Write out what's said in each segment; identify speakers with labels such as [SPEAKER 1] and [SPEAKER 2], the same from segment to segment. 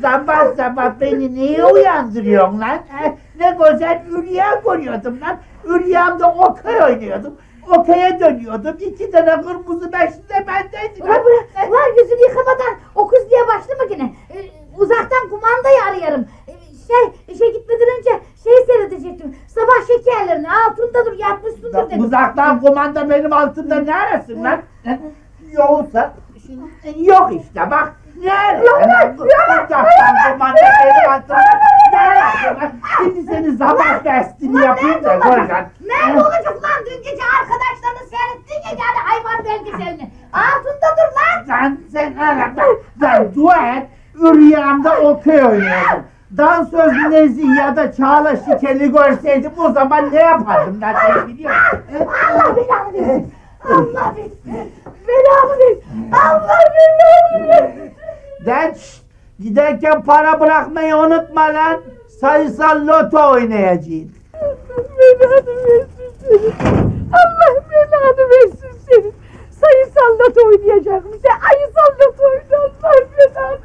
[SPEAKER 1] sabah sabah beni niye uyandırıyorsun lan? Ne güzel rüya görüyordum lan. Rüyamda okey oynuyordum. Okey'e dönüyordum. 2 tane kırmızı beşli de bendeydi.
[SPEAKER 2] Ulan yüzünü yıkamadan o kız diye başlama yine. Uzaktan kumandayı arıyorum. İşe gitmeden önce seyredecektim. Sabah şekerlerini altında dur yatmışsındır dedim.
[SPEAKER 1] Uzaktan kumanda benim altımda ne arasın lan? Yoksa yok işte bak. Nerede? Uzaktan kumanda benim altımda ne arasın lan? Şimdi senin sabah dersini yapayım da göreceğim.
[SPEAKER 2] Nerede olacak lan? Dün gece arkadaşlarını seyrettin ya yani hayvan belgeselini. Altında dur lan.
[SPEAKER 1] Sen dua et. Rüyamda okey oynuyordum. Dansöz Nezih ya da Çağla Şikel'i görseydim o zaman ne yapardım ben seni biliyorum.
[SPEAKER 2] Allah belanı versin. Allah belanı versin. Allah belanı versin.
[SPEAKER 1] Den giderken para bırakmayı unutma lan. Sayısal loto oynayacağız.
[SPEAKER 2] Belanı versin senin. Allah belanı versin senin. Sayısal loto oynayacakmış. Ayısal loto oynuyor. Allah belanı.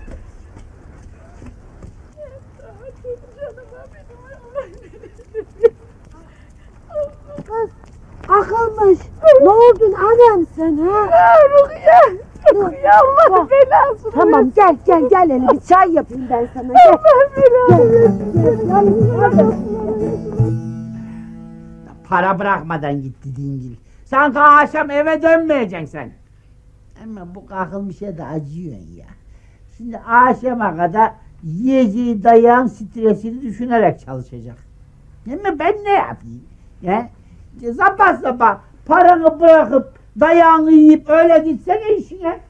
[SPEAKER 3] Kız akılmış. Ne oldun anam sen ha?
[SPEAKER 2] Rukiye. Rukiye Allah belasını.
[SPEAKER 3] Tamam gel hele bir çay yapayım ben sana.
[SPEAKER 2] Allah belanı versin.
[SPEAKER 1] Para bırakmadan gitti dingil. Sanki akşam eve dönmeyeceksin sen. Ama bu kalkılmışa da acıyorsun ya. Şimdi akşama kadar yiyeceği dayağın stresini düşünerek çalışacak. Ama ben ne yapayım? Ya? Sabah sabah paranı bırakıp dayağını yiyip öyle gitsene işine.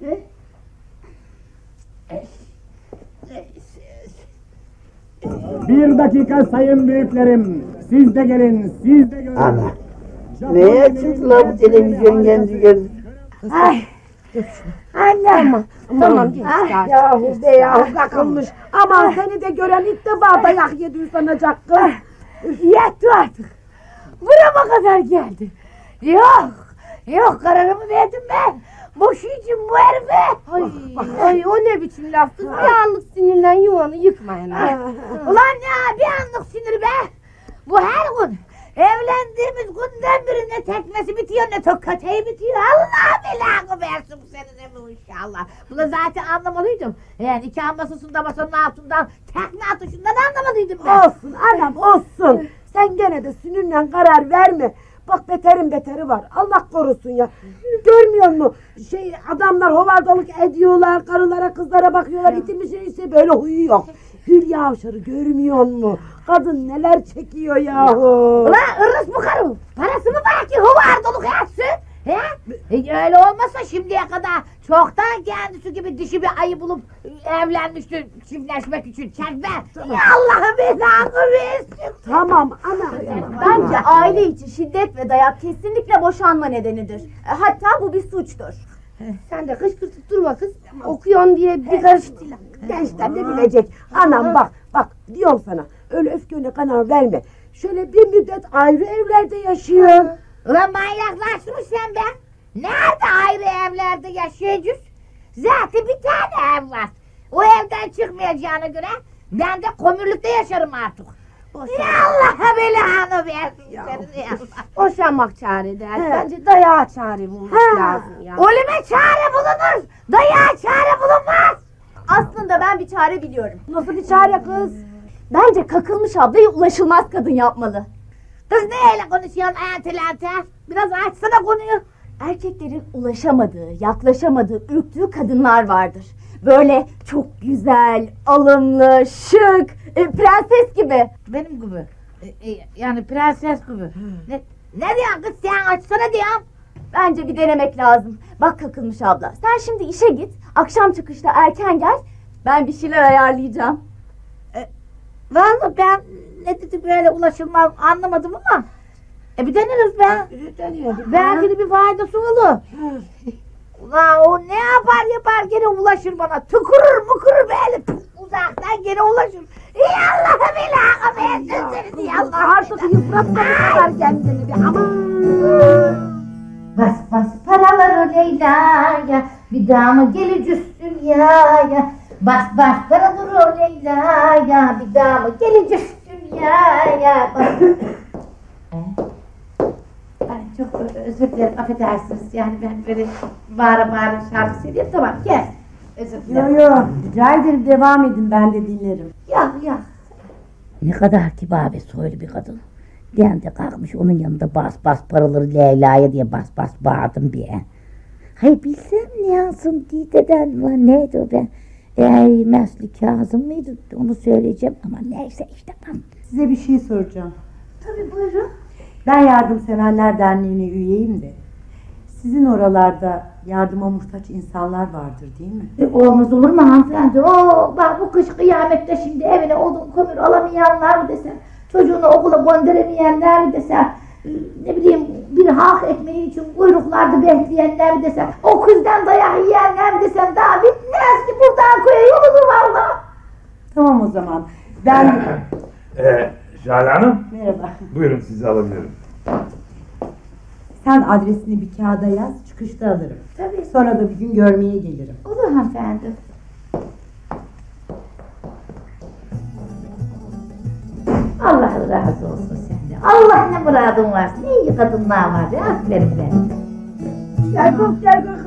[SPEAKER 4] Bir dakika sayın büyüklerim. Siz de gelin, siz de görün.
[SPEAKER 1] Ana. Neye çıktı la bu televizyon kendi?
[SPEAKER 2] Ay. Anne.
[SPEAKER 3] Tamam geçti artık.
[SPEAKER 2] Yahu be yahu
[SPEAKER 3] Akılmış. Aman seni de gören ilk defa dayak yediği sanacak kız.
[SPEAKER 2] Yetti artık. Burama kadar geldi. Yok kararımı verdim ben. Boşayacağım bu herife.
[SPEAKER 3] Ay o ne biçim laf kız. Bir anlık sinirlen yuvanı yıkmayın.
[SPEAKER 2] Ulan ya bir anlık sinir be. Bu her gün. Evlendiğimiz günden beri ne tekmesi bitiyor ne tökketeyi bitiyor. Allah belanı versin bu senin bu inşallah. Bunu zaten anlamalıydım. Yani nikah masasında masanın altından tekme atışından anlamalıydım ben.
[SPEAKER 3] Olsun anam olsun. Sen gene de sinirle karar verme. Bak beterin beteri var. Allah korusun ya. Görmüyor musun? Adamlar hovardalık ediyorlar. Karılara kızlara bakıyorlar. İtilmişin ise böyle huyu yok. Hülya Avşar'ı görmüyor musun? Kadın neler çekiyor yahu.
[SPEAKER 2] Ulan ırıs bu karı. Parası mı var ki huvardoluk etsin? He? Öyle olmasa şimdiye kadar çoktan kendisi gibi dişi bir ayı bulup evlenmişti çiftleşmek için. Çekme. Allah'ım belanı versin.
[SPEAKER 3] Tamam ana.
[SPEAKER 5] Bence aile içi şiddet ve dayak kesinlikle boşanma nedenidir. Hatta bu bir suçtur.
[SPEAKER 3] Sen de kışkırtıp durma kız. Okuyorsun diye bir karış gençler de bilecek. Anam bak diyorum sana. Öyle öfkene kanar verme. Şöyle bir müddet ayrı evlerde yaşayın.
[SPEAKER 2] Ulan manyaklaşmış sen be. Nerede ayrı evlerde yaşayacağız? Zaten bir tane ev var. O evden çıkmayacağına göre ben de komürlükte yaşarım artık. Ya Allah'a belanı versin seni ya.
[SPEAKER 5] Boşanmak çare değil. Bence dayağa çare bulmak lazım ya.
[SPEAKER 2] Ölüme çare bulunur. Dayağa çare bulunmaz.
[SPEAKER 5] Aslında ben bir çare biliyorum.
[SPEAKER 3] Nasıl bir çare kız?
[SPEAKER 5] Bence kakılmış ablayı ulaşılmaz kadın yapmalı.
[SPEAKER 2] Kız ne öyle konuşuyorsun entel? Biraz açsana konuyu.
[SPEAKER 5] Erkeklerin ulaşamadığı, yaklaşamadığı, ürktüğü kadınlar vardır. Böyle çok güzel, alımlı, şık, prenses gibi.
[SPEAKER 2] Benim gibi. Yani prenses gibi. Ne diyorsun kız sen açsana diyorum.
[SPEAKER 5] Bence bir denemek lazım. Bak kakılmış abla, sen şimdi işe git, akşam çıkışta erken gel. Ben bir şeyler ayarlayacağım.
[SPEAKER 2] Vallahi ben ne dedik böyle ulaşılmaz anlamadım ama. Bir deneriz be. Belki de bir faydası olur. Ulan o ne yapar gene ulaşır bana. Tıkırır mıkırır böyle uzaktan gene ulaşır. Allah'a belanı versin seni ya Allah.
[SPEAKER 3] Artık yıpratma bu kadar kendini bir aman.
[SPEAKER 2] Bas paraları Leyla'ya, bir daha mı geleceğiz dünyaya? Bas bas para durur Leyla ya bir daha mı geleceksin ya bak. Ay çok özür dilerim affedersiniz yani ben böyle bağıra şarkı söyleyeyim tamam gel. Özür dilerim.
[SPEAKER 3] Yo rica ederim devam edin ben de dinlerim.
[SPEAKER 2] Ya.
[SPEAKER 6] Ne kadar kibar ve soylu bir kadın. Ben de kalkmış onun yanında bas paraları Leyla'ya diye bas bağırdım bir an. Hayır bilsem ne yazsın Dide'den var neydi o ben. Mesli Kazım mıydı onu söyleyeceğim ama neyse işte ben.
[SPEAKER 3] Size bir şey soracağım.
[SPEAKER 2] Tabii buyurun.
[SPEAKER 3] Ben Yardımseverler Derneği'ne üyeyim de. Sizin oralarda yardıma muhtaç insanlar vardır değil mi?
[SPEAKER 2] Olmaz olur mu hanımefendi? Bak bu kış kıyamette şimdi evine odun kömür alamayanlar mı desem, çocuğunu okula gönderemeyenler mi desem, ne bileyim bir halk ekmeği için kuyruklarda bekleyenler mi desem, o kızdan dayak yiyenler mi desem daha bitmez ki buradan köye yolunu valla.
[SPEAKER 3] Tamam o zaman. Ben...
[SPEAKER 7] Jale Hanım.
[SPEAKER 3] Merhaba.
[SPEAKER 7] Buyurun sizi alabilirim.
[SPEAKER 3] Sen adresini bir kağıda yaz, çıkışta alırım.
[SPEAKER 2] Tabii.
[SPEAKER 3] Sonra da bir gün görmeye gelirim.
[SPEAKER 2] Olur hanımefendi. Allah razı olsun senden. Allah ne muradın varsa, ne iyi kadınlar var ya, aferin benim.
[SPEAKER 3] Gel kız.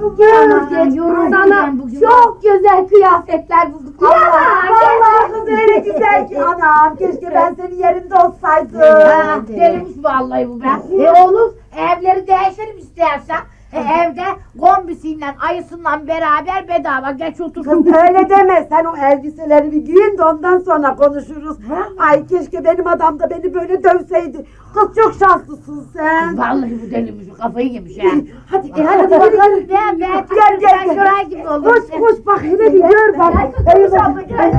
[SPEAKER 2] Sana
[SPEAKER 3] çok güzel kıyafetler bulduk. Vallahi kız öyle güzel ki. Anam keşke ben senin yerinde olsaydım.
[SPEAKER 2] Delimiş vallahi bu ben. Oğlum evleri değişelim istersen. Evde kombisiyle ayısından beraber bedava geç otur.
[SPEAKER 3] Kız öyle deme. Sen o elbiseleri bir giyin de ondan sonra konuşuruz. Ay keşke benim adam da beni böyle dövseydi. Kız çok şanslısın sen.
[SPEAKER 2] Vallahi bu delimiş, kafayı yemiş ha.
[SPEAKER 3] Hadi
[SPEAKER 2] Hadi bakalım ben
[SPEAKER 3] Gel.
[SPEAKER 2] şuray gibi oldum.
[SPEAKER 3] Koş bak hele bir gör bak.
[SPEAKER 2] Koş abla gel.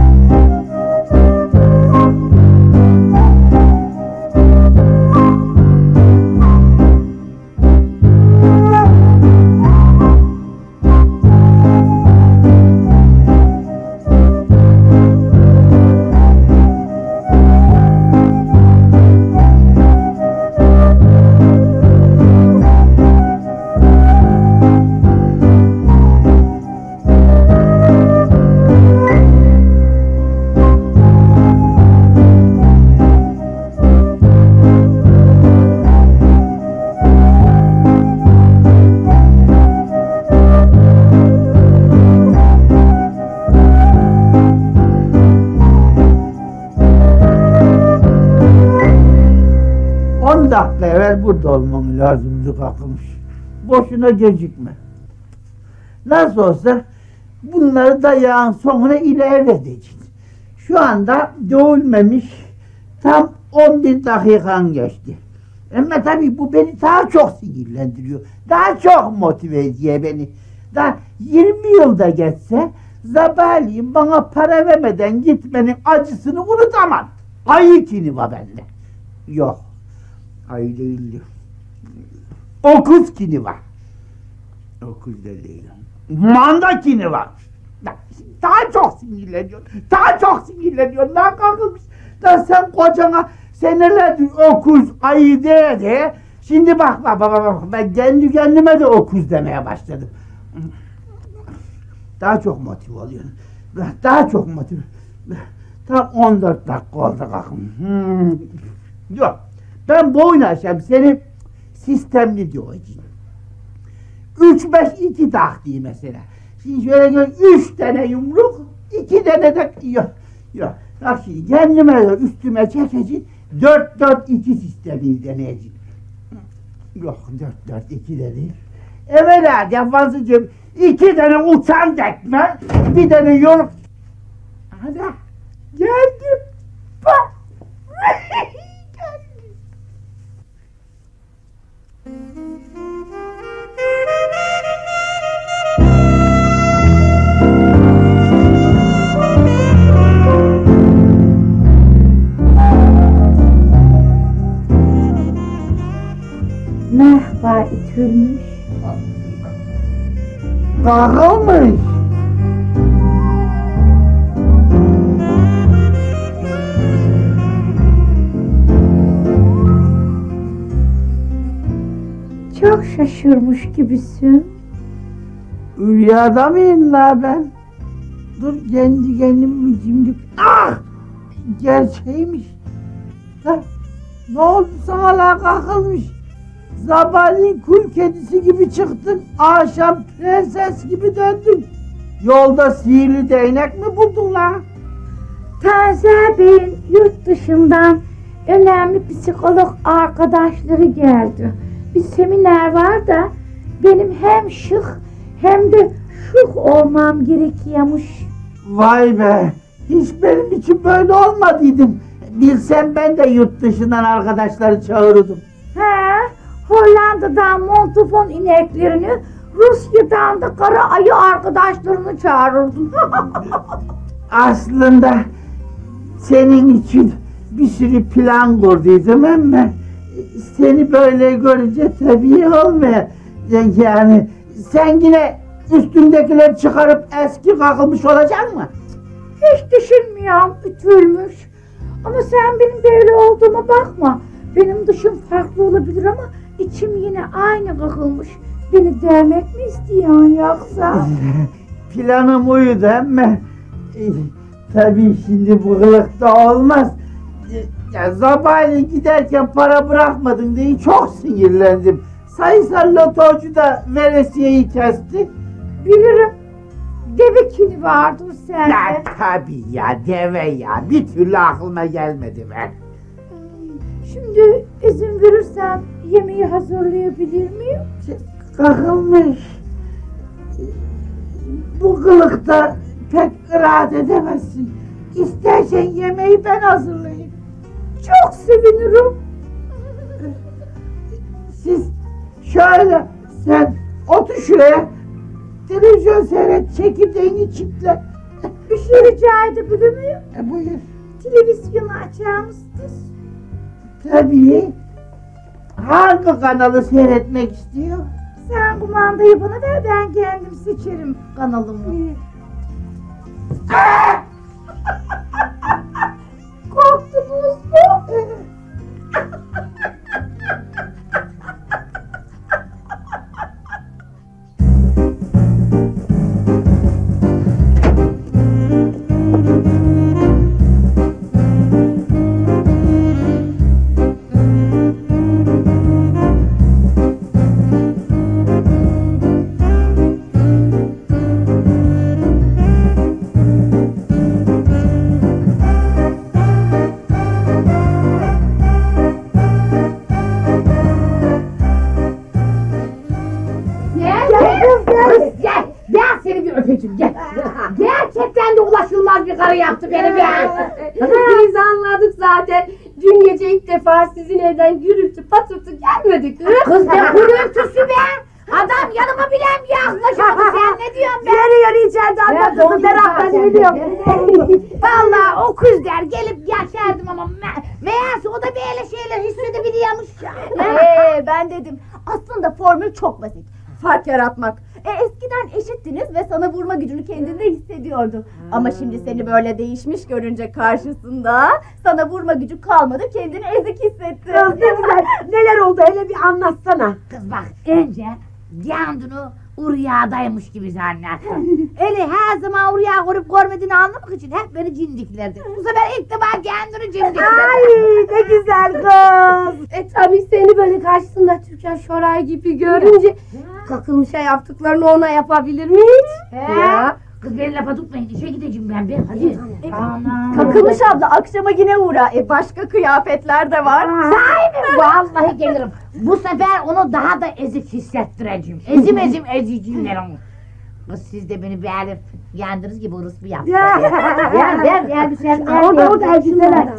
[SPEAKER 1] Burada olman lazımdı kalkmış. Boşuna gecikme. Nasıl olsa bunları dayağın sonuna ilave edeceğiz. Şu anda dövülmemiş tam 11 dakikan geçti. Ama tabii bu beni daha çok sinirlendiriyor. Daha çok motive ediyor beni. Daha 20 yılda geçse sabahleyin bana para vermeden gitmenin acısını unutamam. Ayı kini var bende. Yok. Ay değildi. Okuz kini var. Okuz da değil. Manda kini var. Daha çok sinirleniyor. Lan kalkmış. Da sen kocana senelerdir okuz ayı de. Şimdi bak ben kendi kendime de okuz demeye başladım. Daha çok motive oluyorum. Tam 14 dakika oldu kalkım. Yok. Ben bu oynaşam seni sistemli diyeceğim. 3-5-2 taktiği mesela. Şimdi şöyle gör 3 tane yumruk, 2 tane de yok. Bak şimdi kendime de üstüme çekeceğim. 4-4-2 sistemini deneyeceğim. Yok 4-4-2 de değil. Evet defansıcığım 2 tane uçan tekme, bir tane yumruk. Hadi geldim. Bak.
[SPEAKER 2] Mehva itülmüş.
[SPEAKER 1] Dağılmış.
[SPEAKER 2] Çok şaşırmış gibisin.
[SPEAKER 1] Rüyada mıyım la ben? Dur kendi kendimi cimdik. Ah! Gerçeğiymiş. Ha, ne oldu sana la kakılmış? Sabahleyin kul kedisi gibi çıktın. Akşam prenses gibi döndün. Yolda sihirli değnek mi buldun la?
[SPEAKER 6] Taze Bey'in yurt dışından önemli psikolog arkadaşları geldi. Bir seminer var da benim hem şık hem de şık olmam gerekiyormuş.
[SPEAKER 1] Vay be! Hiç benim için böyle olmadıydın. Bilsem ben de yurt dışından arkadaşları çağırırdım.
[SPEAKER 6] He, Hollanda'dan montofon ineklerini, Rusya'dan da kara ayı arkadaşlarını çağırırdım.
[SPEAKER 1] Aslında senin için bir sürü plan kurduydum ama seni böyle görünce tabii olmuyor. Yani sen yine üstündekileri çıkarıp eski kakılmış olacak mı?
[SPEAKER 6] Hiç düşünmüyorum, ütülmüş. Ama sen benim böyle olduğuma bakma. Benim dışım farklı olabilir ama içim yine aynı kakılmış. Beni dövmek mi istiyorsun yoksa?
[SPEAKER 1] Planım uydu ama tabii şimdi bu kılıkta olmaz. Ya sabahleyin giderken para bırakmadın diye çok sinirlendim. Sayısal lotocu da veresiyeyi kesti.
[SPEAKER 6] Bilirim. Deve kili vardır sende.
[SPEAKER 1] Ya tabii ya deve ya bir türlü aklıma gelmedi be.
[SPEAKER 6] Şimdi izin verirsen yemeği hazırlayabilir miyim?
[SPEAKER 1] Kakılmış. Bu kılıkta pek rahat edemezsin. İstersen yemeği ben hazırlayayım.
[SPEAKER 6] Çok sevinirim.
[SPEAKER 1] Siz şöyle sen otur şuraya. Televizyon seyret, çekirdeğini çitle.
[SPEAKER 6] Bir şey rica edebilir miyim?
[SPEAKER 1] Buyur.
[SPEAKER 6] Televizyonu açar mısınız?
[SPEAKER 1] Tabii. Hangi kanalı seyretmek istiyor?
[SPEAKER 6] Sen kumandayı bana ver, ben kendim seçerim kanalımı. Korktunuz mu?
[SPEAKER 2] Gerçekten de ulaşılmaz bir karı yaptı beni be.
[SPEAKER 3] Biz anladık zaten. Dün gece ilk defa sizin evden gürültü patırtı gelmedik.
[SPEAKER 2] Kız ne gürültüsü be. Adam yanıma bile yaklaşamadı, sen ne diyorsun be?
[SPEAKER 3] Yarı içeride anlattım. Merakla biliyorum.
[SPEAKER 2] Vallahi o kız der gelip yaşardım ama meğerse o da böyle şeyler hissedebiliyormuş ya.
[SPEAKER 5] Ben dedim aslında formül çok basit. Fark yaratmak. Eskiden eşittiniz ve sana vurma gücünü kendinde hissediyordu. Ama şimdi seni böyle değişmiş görünce karşısında sana vurma gücü kalmadı, kendini ezik hissetti.
[SPEAKER 3] Kız ne güzel. Neler oldu hele bir anlatsana.
[SPEAKER 2] Kız bak önce Candu'nu rüyadaymış gibi zannet. Öyle her zaman rüya görüp görmediğini anlamak için hep beni cindiklerdi. Bu sefer ilk defa Candu'nu cindiklerdi.
[SPEAKER 3] Ay ne güzel kız. Tabii seni böyle karşısında Türkan Şoray gibi görünce kakılmışa yaptıklarını ona yapabilir mi hiç?
[SPEAKER 2] Ya. Kız beni lafa tutmayın, işe gideceğim ben be. Hadi. Ana.
[SPEAKER 5] Kakılmış abla akşama yine uğra. Başka kıyafetler de var.
[SPEAKER 2] Sahi mi? Vallahi gelirim. Bu sefer onu daha da ezik hissettireceğim. Ezim ezeceğim ben onu. Kız siz de beni beğenip yandınız gibi orospu yaptınız.
[SPEAKER 6] Gel gel sen
[SPEAKER 3] Orada elbiseler.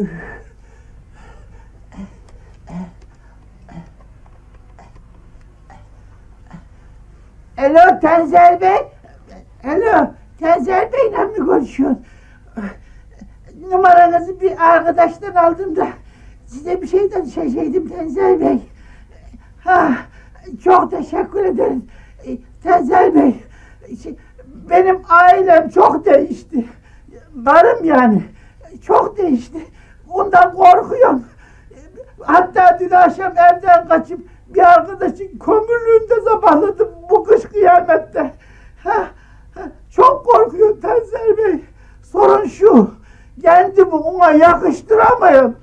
[SPEAKER 1] Alo Tenzer Bey. Alo Tenzer Bey'le mi konuşuyorsun? Numaranızı bir arkadaştan aldım da size bir şeyden şaşırdım Tenzer Bey. Ha, çok teşekkür ederim. Tenzer Bey, benim ailem çok değişti. Karım yani çok değişti. Ondan korkuyorum. Hatta dün akşam evden kaçıp bir arkadaşın kömürlüğünde sabahladım bu kış kıyamette. Çok korkuyorum Tenzer Bey. Sorun şu, kendimi ona yakıştıramıyorum.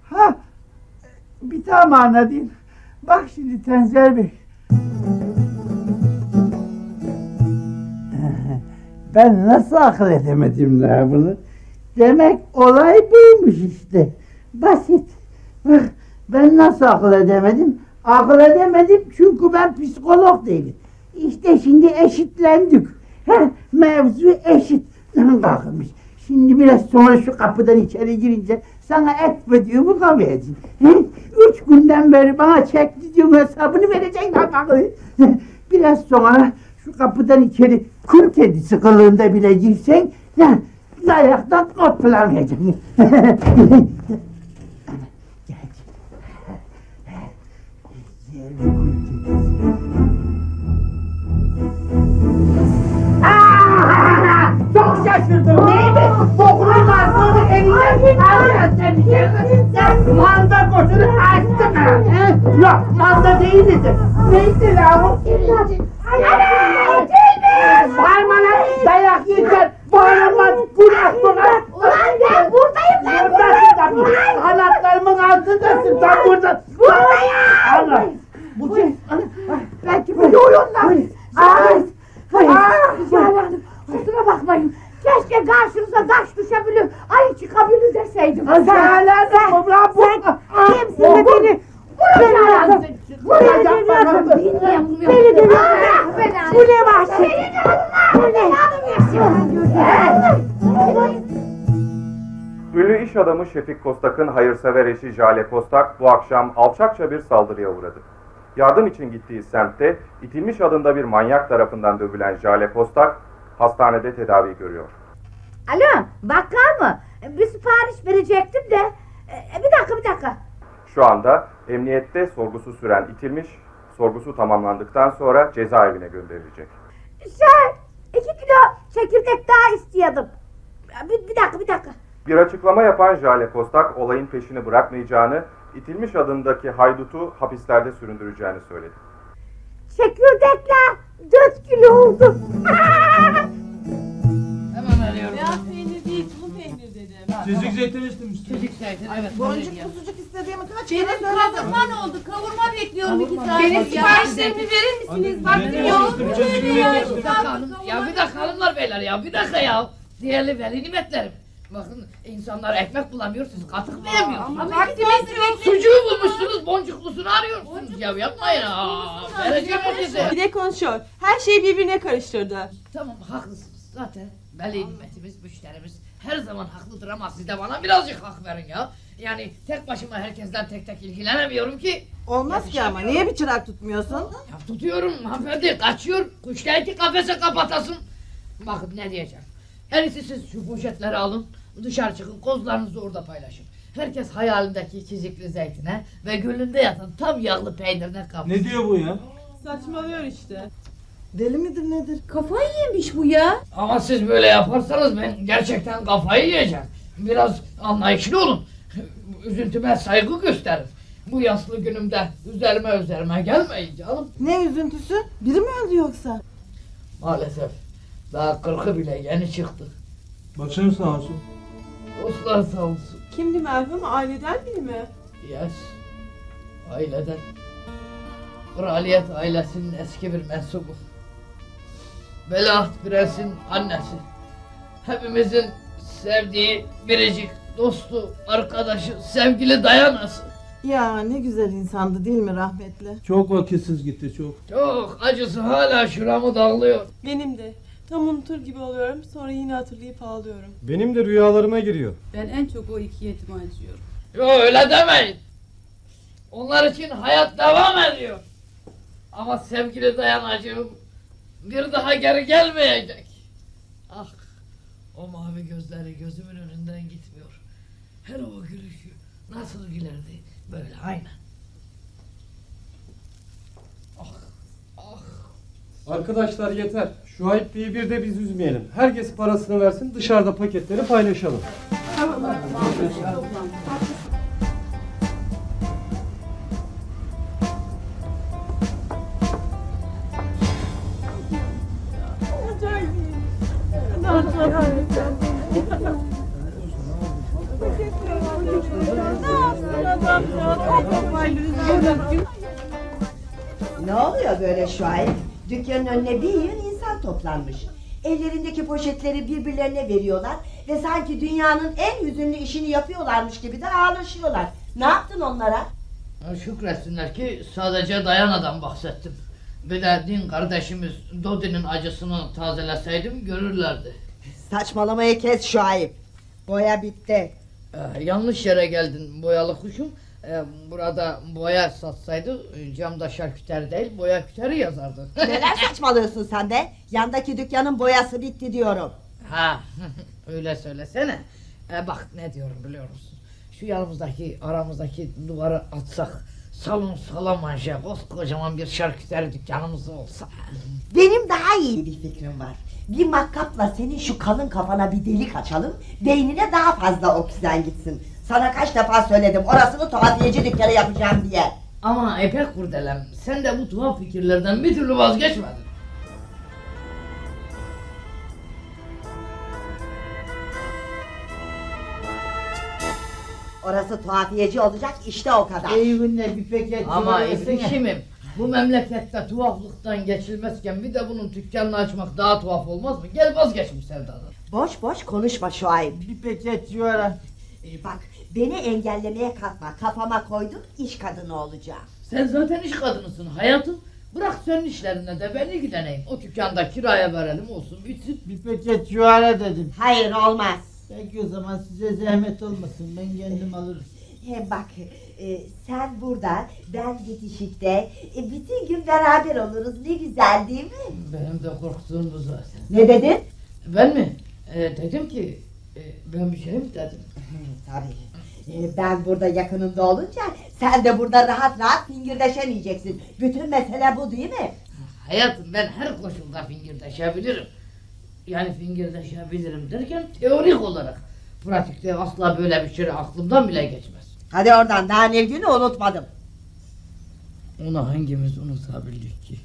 [SPEAKER 1] Bir tane anladın. Bak şimdi Tenzer Bey. Ben nasıl akıl edemedim la bunu? Demek olay buymuş işte. Basit. Bak ben nasıl akıl edemedim? Akıl edemedim çünkü ben psikolog değilim. İşte şimdi eşitlendik. Mevzu eşit. Kalkmış. Şimdi biraz sonra şu kapıdan içeri girince sana etmediğimi kabul edin. 3 günden beri bana çektiğim hesabını vereceksin bakın. Biraz sonra şu kapıdan içeri kül kedisi kılığında bile girsen ayaktan koplamayacaksın. Çok şaşırdım değil mi? Bokunun ağzını elinden alıyorsun sen manda koşunu açtın ha? Yok manda değildi. Neydi la o? Bağırma lan dayak yiyeceksin. Bağırma günah buna.
[SPEAKER 2] Ulan ben buradayım ben
[SPEAKER 1] Buradasın tabii. Kanatlarımın altındasın tam burada.
[SPEAKER 2] Buradayım.
[SPEAKER 1] Allah. Bu şey. Belki böyle oyunlar. Ay.
[SPEAKER 2] Hanım, kusura bakmayın. Keşke karşınıza taş düşebilir, ay çıkabilir deseydim.
[SPEAKER 1] Sen
[SPEAKER 2] kimsin de beni vuracağım. Vuracağım. Beni de bu ne vahşet? Bu ne?
[SPEAKER 8] Ünlü iş adamı Şefik Kostak'ın hayırsever eşi Jale Kostak bu akşam alçakça bir saldırıya uğradı. Yardım için gittiği semtte İtilmiş adında bir manyak tarafından dövülen Jale Kostak hastanede tedavi görüyor.
[SPEAKER 2] Alo, bakkal mı? Bir sipariş verecektim de. Bir dakika.
[SPEAKER 8] Şu anda emniyette sorgusu süren İtilmiş, sorgusu tamamlandıktan sonra cezaevine gönderilecek.
[SPEAKER 2] 2 kilo çekirdek daha istiyordum. Bir dakika.
[SPEAKER 8] Bir açıklama yapan Jale Kostak olayın peşini bırakmayacağını, İtilmiş adındaki haydutu hapislerde süründüreceğini söyledi.
[SPEAKER 2] Çekirdekler 4 kilo oldu.
[SPEAKER 9] Hemen arıyorum.
[SPEAKER 10] Beyaz peynir değil, tulum peynir dedim.
[SPEAKER 9] Çocuk zeytin istemiştim. Çocuk zeytin, evet.
[SPEAKER 10] Boncuk kuzucuk istediğimi kaç kere söyledim. Kavurma ne oldu? Kavurma bekliyorum 2 saat.
[SPEAKER 9] Benim
[SPEAKER 10] siparişlerimi verir misiniz? Vaktim yok.
[SPEAKER 9] Ya bir dakika hanımlar beyler ya, bir dakika ya. Değerli veli nimetlerim. Bakın insanlar ekmek bulamıyor, siz katık veremiyorsunuz.
[SPEAKER 10] Ama vaktimiz yok.
[SPEAKER 9] Sucuğu bulmuşsunuz, boncuklusunu arıyorsunuz. Ya yapmayın ha. Vereceğim size.
[SPEAKER 10] Bir de konuşuyor. Her şeyi birbirine karıştırdı.
[SPEAKER 9] Tamam haklısınız. Zaten veli nimetimiz, müşterimiz her zaman haklıdır ama siz de bana birazcık hak verin ya. Yani tek başıma herkesten tek tek ilgilenemiyorum ki.
[SPEAKER 10] Olmaz ki ama. Niye bir çırak tutmuyorsun?
[SPEAKER 9] Ya tutuyorum hanımefendi, kaçıyor. Kuşlar ki kafese kapatasın. Bakın ne diyeceğim. Her iyisi siz şu poşetleri alın, dışarı çıkın, kozlarınızı orada paylaşın. Herkes hayalindeki çizikli zeytine ve gönlünde yatan tam yağlı peynirine kapsın.
[SPEAKER 11] Ne diyor bu ya?
[SPEAKER 10] Saçmalıyor işte. Deli midir nedir? Kafayı yemiş bu ya.
[SPEAKER 9] Ama siz böyle yaparsanız ben gerçekten kafayı yiyeceğim. Biraz anlayışlı olun. Üzüntüme saygı gösterin. Bu yaslı günümde üzerime gelmeyin canım.
[SPEAKER 10] Ne üzüntüsü? Biri mi öldü yoksa?
[SPEAKER 9] Maalesef. Daha 40'ı bile yeni çıktı.
[SPEAKER 11] Başın sağ olsun.
[SPEAKER 9] Dostlar sağ olsun.
[SPEAKER 10] Kimdi merhum? Aileden biri mi?
[SPEAKER 9] Yes. Aileden. Kraliyet ailesinin eski bir mensubu. Veliaht Prens'in annesi. Hepimizin sevdiği biricik dostu, arkadaşı, sevgili dayanası.
[SPEAKER 10] Ya ne güzel insandı değil mi rahmetli?
[SPEAKER 11] Çok vakitsiz gitti çok.
[SPEAKER 9] Çok acısı hala şuramı dağılıyor.
[SPEAKER 10] Benim de. Tam unutur gibi oluyorum. Sonra yine hatırlayıp ağlıyorum.
[SPEAKER 12] Benim de rüyalarıma giriyor.
[SPEAKER 13] Ben en çok o iki yetime acıyorum.
[SPEAKER 9] Yo öyle demeyin. Onlar için hayat devam ediyor. Ama sevgili dayanacığım bir daha geri gelmeyecek. Ah, o mavi gözleri gözümün önünden gitmiyor. Hele o gülüşü nasıl gülerdi böyle aynen. Ah, ah.
[SPEAKER 12] Arkadaşlar yeter. Şuayb Bey'i bir de biz üzmeyelim. Herkes parasını versin, dışarıda paketleri paylaşalım.
[SPEAKER 10] Tamam.
[SPEAKER 14] Ne oluyor böyle Şuayb? Dükkanın önüne bir yığın insan toplanmış. Ellerindeki poşetleri birbirlerine veriyorlar ve sanki dünyanın en hüzünlü işini yapıyorlarmış gibi de ağlaşıyorlar. Ne yaptın onlara?
[SPEAKER 9] Şükretsinler ki sadece Dayana'dan bahsettim. Bir de din kardeşimiz Dodi'nin acısını tazeleseydim görürlerdi.
[SPEAKER 14] Saçmalamayı kes Şuayb. Boya bitti.
[SPEAKER 9] Yanlış yere geldin boyalı kuşum. Burada boya satsaydı camda şarküteri değil boya küteri yazardı.
[SPEAKER 14] Neler saçmalıyorsun sen be? Yandaki dükkanın boyası bitti diyorum.
[SPEAKER 9] Ha öyle söylesene. Bak ne diyorum biliyor musun? Şu yanımızdaki aramızdaki duvarı atsak salon salamanje koskocaman bir şarküteri dükkanımız olsa.
[SPEAKER 14] Benim daha iyi bir fikrim var. Bir makkapla senin şu kalın kafana bir delik açalım. Beynine daha fazla oksijen gitsin. Sana kaç defa söyledim orasını tuhafiyeci dükkanı yapacağım diye.
[SPEAKER 9] Ama epek kurdelem sen de bu tuhaf fikirlerden bir türlü vazgeçmedin.
[SPEAKER 14] Orası tuhafiyeci olacak işte o kadar.
[SPEAKER 1] İyi günler bir paket.
[SPEAKER 9] Ama efendim bu memlekette tuhaflıktan geçilmezken bir de bunun dükkanını açmak daha tuhaf olmaz mı? Gel vazgeç bu sevdadan.
[SPEAKER 14] Boş boş konuşma Şuayb.
[SPEAKER 1] Bir paket civara.
[SPEAKER 14] Bak beni engellemeye kalkma. Kafama koydum iş kadını olacağım.
[SPEAKER 9] Sen zaten iş kadınısın hayatım. Bırak senin işlerine de ben ilgileneyim. O dükkanda kiraya verelim olsun bitsin.
[SPEAKER 1] Bir paket civara dedim.
[SPEAKER 14] Hayır olmaz.
[SPEAKER 1] Peki o zaman size zahmet olmasın. Ben kendim alırım.
[SPEAKER 14] Bak sen burada ben bitişikte bütün gün beraber oluruz ne güzel değil mi?
[SPEAKER 9] Benim de korktuğum bu zaten.
[SPEAKER 14] Ne dedin?
[SPEAKER 9] Ben mi? Dedim ki ben bir şey mi dedim?
[SPEAKER 14] Tabii. Ben burada yakınında olunca sen de burada rahat rahat fingirdeşemeyeceksin. Bütün mesele bu değil mi?
[SPEAKER 9] Hayatım ben her koşulda fingirdeşebilirim. Yani fingirdeşebilirim derken teorik olarak. Pratikte asla böyle bir şey aklımdan bile geçmez.
[SPEAKER 14] Hadi oradan daha Nilgün'ü unutmadım.
[SPEAKER 9] Onu hangimiz unutabildik ki?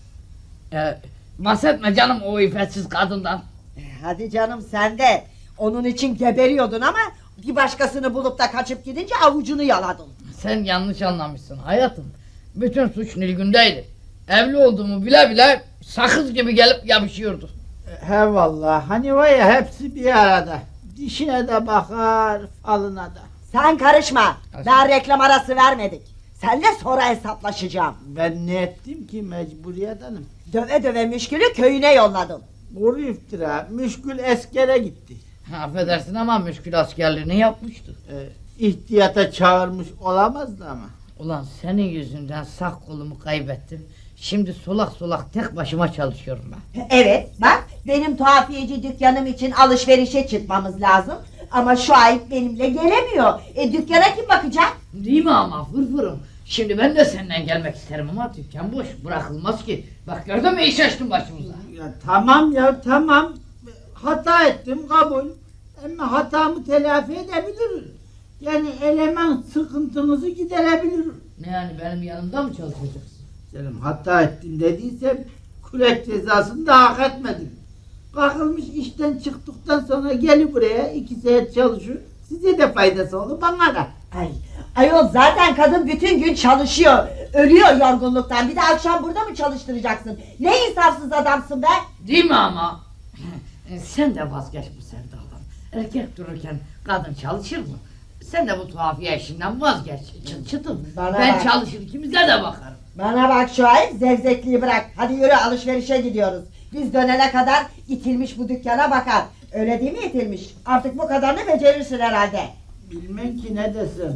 [SPEAKER 9] Bahsetme canım o iffetsiz kadından.
[SPEAKER 14] Hadi canım sen de. Onun için geberiyordun ama bir başkasını bulup da kaçıp gidince avucunu yaladın.
[SPEAKER 9] Sen yanlış anlamışsın hayatım. Bütün suç Nilgün'deydi. Evli olduğumu bile bile sakız gibi gelip yapışıyordu.
[SPEAKER 1] He vallahi hani var ya hepsi bir arada. Dişine de bakar, falına da.
[SPEAKER 14] Sen karışma. Daha reklam arası vermedik. Seninle sonra hesaplaşacağım.
[SPEAKER 1] Ben ne ettim ki mecburiyet hanım?
[SPEAKER 14] Döve döve Müşkül'ü köyüne yolladım.
[SPEAKER 1] Kuru iftira. Müşkül askere gitti.
[SPEAKER 9] Affedersin ama Müşkül askerliğini yapmıştı.
[SPEAKER 1] İhtiyata çağırmış olamazdı ama.
[SPEAKER 9] Ulan senin yüzünden sağ kolumu kaybettim. Şimdi solak solak tek başıma çalışıyorum ben.
[SPEAKER 14] Evet bak benim tuhafiyeci dükkanım için alışverişe çıkmamız lazım. Ama Şuayb benimle gelemiyor. Dükkana kim bakacak?
[SPEAKER 9] Değil mi ama fırfırım? Şimdi ben de senden gelmek isterim ama dükkan boş bırakılmaz ki. Bak gördün mü iş açtın başımıza.
[SPEAKER 1] Ya tamam ya tamam. Hata ettim kabul. Ama hatamı telafi edebilirim. Yani eleman sıkıntınızı giderebilirim.
[SPEAKER 9] Ne yani benim yanımda mı çalışacaksın?
[SPEAKER 1] Canım hata ettim dediysem kürek cezasını da hak etmedim. Kalkılmış işten çıktıktan sonra gelip buraya 2 saat çalışır. Size de faydası olur bana da.
[SPEAKER 14] Ayol zaten kadın bütün gün çalışıyor. Ölüyor yorgunluktan. Bir de akşam burada mı çalıştıracaksın? Ne insafsız adamsın be.
[SPEAKER 9] Değil mi ama? Sen de vazgeç bu sevdadan. Erkek dururken kadın çalışır mı? Sen de bu tuhafiye işinden vazgeç. Çıtım. Ben çalışır ikimize de bakarım.
[SPEAKER 14] Bana bak Şuayb zevzekliği bırak. Hadi yürü alışverişe gidiyoruz. Biz dönene kadar itilmiş bu dükkana bakar. Öyle değil mi itilmiş? Artık bu kadarını becerirsin herhalde.
[SPEAKER 1] Bilmem ki ne desem.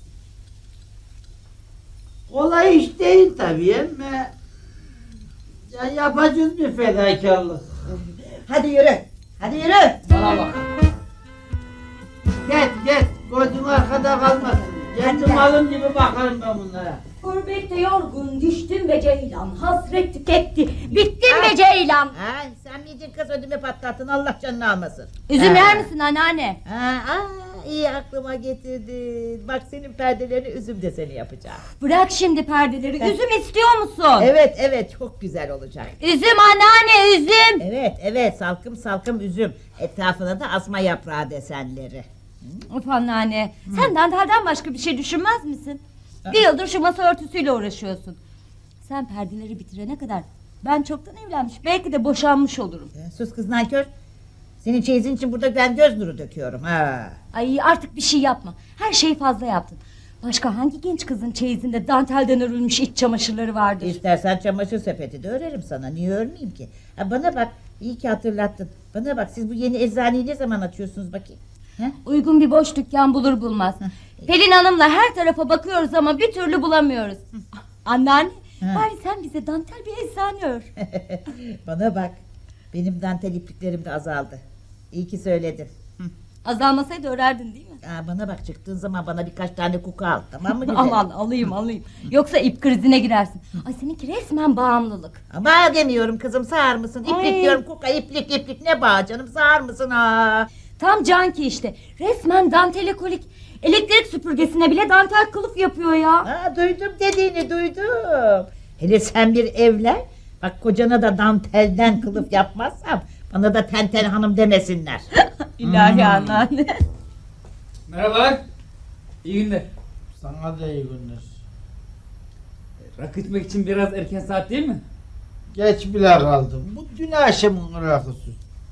[SPEAKER 1] Kolay iş değil tabii ama ya yapacağız bir fedakarlık.
[SPEAKER 14] Hadi yürü. Hadi yürü.
[SPEAKER 9] Bana bak.
[SPEAKER 1] Git. Gözün arkada kalmasın. Kendi malım gibi bakarım ben bunlara.
[SPEAKER 15] Gurbette yorgun düştüm be ceylan, hasret tüketti, bittim be ceylan.
[SPEAKER 2] Ha, sen miydin kız ödümü patlattın, Allah canını almasın.
[SPEAKER 15] Üzüm yer misin anneanne?
[SPEAKER 2] İyi aklıma getirdin. Bak senin perdelerini üzüm deseni yapacağım.
[SPEAKER 15] Bırak şimdi perdeleri, üzüm istiyor musun?
[SPEAKER 2] Evet çok güzel olacak.
[SPEAKER 15] Üzüm anneanne, üzüm.
[SPEAKER 2] Evet salkım üzüm. Etrafına da asma yaprağı desenleri.
[SPEAKER 15] Of anneanne, sen dantelden başka bir şey düşünmez misin? Bir yıldır şu masa örtüsüyle uğraşıyorsun. Sen perdeleri bitirene kadar ben çoktan evlenmiş, belki de boşanmış olurum.
[SPEAKER 2] Sus kız nankör. Senin çeyizin için burada ben göz nuru döküyorum.
[SPEAKER 15] Ay artık bir şey yapma. Her şeyi fazla yaptın. Başka hangi genç kızın çeyizinde dantelden örülmüş iç çamaşırları vardır?
[SPEAKER 2] İstersen çamaşır sepeti de örerim sana. Niye örmeyeyim ki? Bana bak, iyi ki hatırlattın. Bana bak, siz bu yeni eczaneyi ne zaman açıyorsunuz bakayım?
[SPEAKER 15] Uygun bir boş dükkan bulur bulmaz. Pelin Hanım'la her tarafa bakıyoruz ama bir türlü bulamıyoruz. Anneanne, bari sen bize dantel bir eczane ör.
[SPEAKER 2] Bana bak, benim dantel ipliklerim de azaldı. İyi ki söyledin.
[SPEAKER 15] Azalmasaydı örerdin değil mi?
[SPEAKER 2] Bana bak, çıktığın zaman bana birkaç tane kuka al, tamam mı güzelim?
[SPEAKER 15] Aman alayım. Yoksa ip krizine girersin. Ay seninki resmen bağımlılık.
[SPEAKER 2] Ama demiyorum kızım, sağır mısın? İplik diyorum, kuka, iplik ne bağ canım, sağır mısın ha?
[SPEAKER 15] Tam canki işte. Resmen dantelekolik. Elektrik süpürgesine bile dantel kılıf yapıyor ya.
[SPEAKER 2] Duydum dediğini, duydum. Hele sen bir evlen. Bak, kocana da dantelden kılıf yapmazsam bana da Tenten Hanım demesinler.
[SPEAKER 15] İlahi anneanne.
[SPEAKER 16] Merhabalar. İyi günler.
[SPEAKER 1] Sana da iyi günler.
[SPEAKER 16] Rakı içmek için biraz erken saat değil mi?
[SPEAKER 1] Geç bile kaldım. Bu dün akşamın rakısı.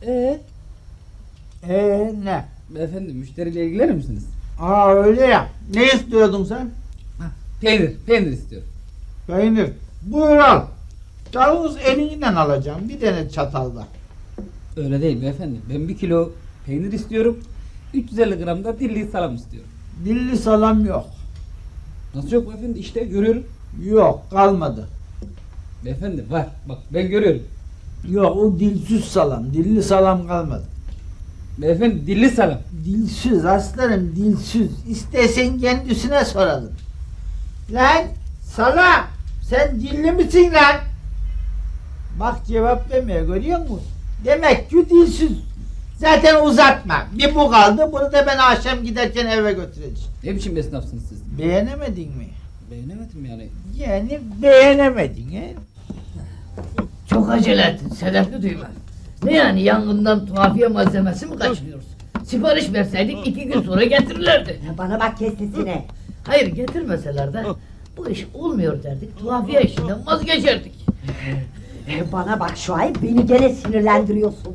[SPEAKER 1] Ne?
[SPEAKER 16] Beyefendi, müşteriyle ilgilenir misiniz?
[SPEAKER 1] Öyle ya. Ne istiyordun sen?
[SPEAKER 16] Peynir istiyorum.
[SPEAKER 1] Peynir. Buyur al. Yalnız elinden alacağım. Bir tane çatalla.
[SPEAKER 16] Öyle değil beyefendi. Ben 1 kilo peynir istiyorum. 350 gram da dilli salam istiyorum.
[SPEAKER 1] Dilli salam yok.
[SPEAKER 16] Nasıl yok beyefendi? İşte görüyorum.
[SPEAKER 1] Yok, kalmadı.
[SPEAKER 16] Beyefendi var. Bak ben görüyorum.
[SPEAKER 1] Yok, o dilsiz salam. Dilli salam kalmadı.
[SPEAKER 16] Beyefendi dilli salam.
[SPEAKER 1] Dilsiz aslanım, dilsiz. İstersen kendisine soralım. Lan salam, sen dilli misin lan? Bak cevap vermiyor, görüyor musun? Demek ki dilsiz. Zaten uzatma. Bir bu kaldı, bunu da ben akşam giderken eve götüreceğim.
[SPEAKER 16] Ne biçim esnafsınız siz?
[SPEAKER 1] Beğenemedin mi?
[SPEAKER 16] Beğenemedim yani.
[SPEAKER 1] Yani beğenemedin he?
[SPEAKER 9] Çok acele ettin, sedefli duyma. Ne yani, yangından tuhafiye malzemesi mi kaçırıyoruz? Sipariş verseydik 2 gün sonra getirirlerdi.
[SPEAKER 14] Bana bak, kes sesini.
[SPEAKER 9] Hayır, getirmeseler de bu iş olmuyor derdik, tuhafiye işinden vazgeçerdik.
[SPEAKER 14] Bana bak Şuayb, beni gene sinirlendiriyorsun.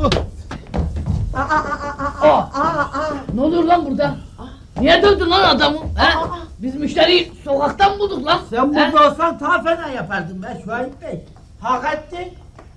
[SPEAKER 9] Ne oluyor lan burada? Niye dövdün lan adamı? Biz müşteriyi sokaktan bulduk lan.
[SPEAKER 1] Sen burada olsan daha fena yapardın be Şuayb Bey. Hak ettin.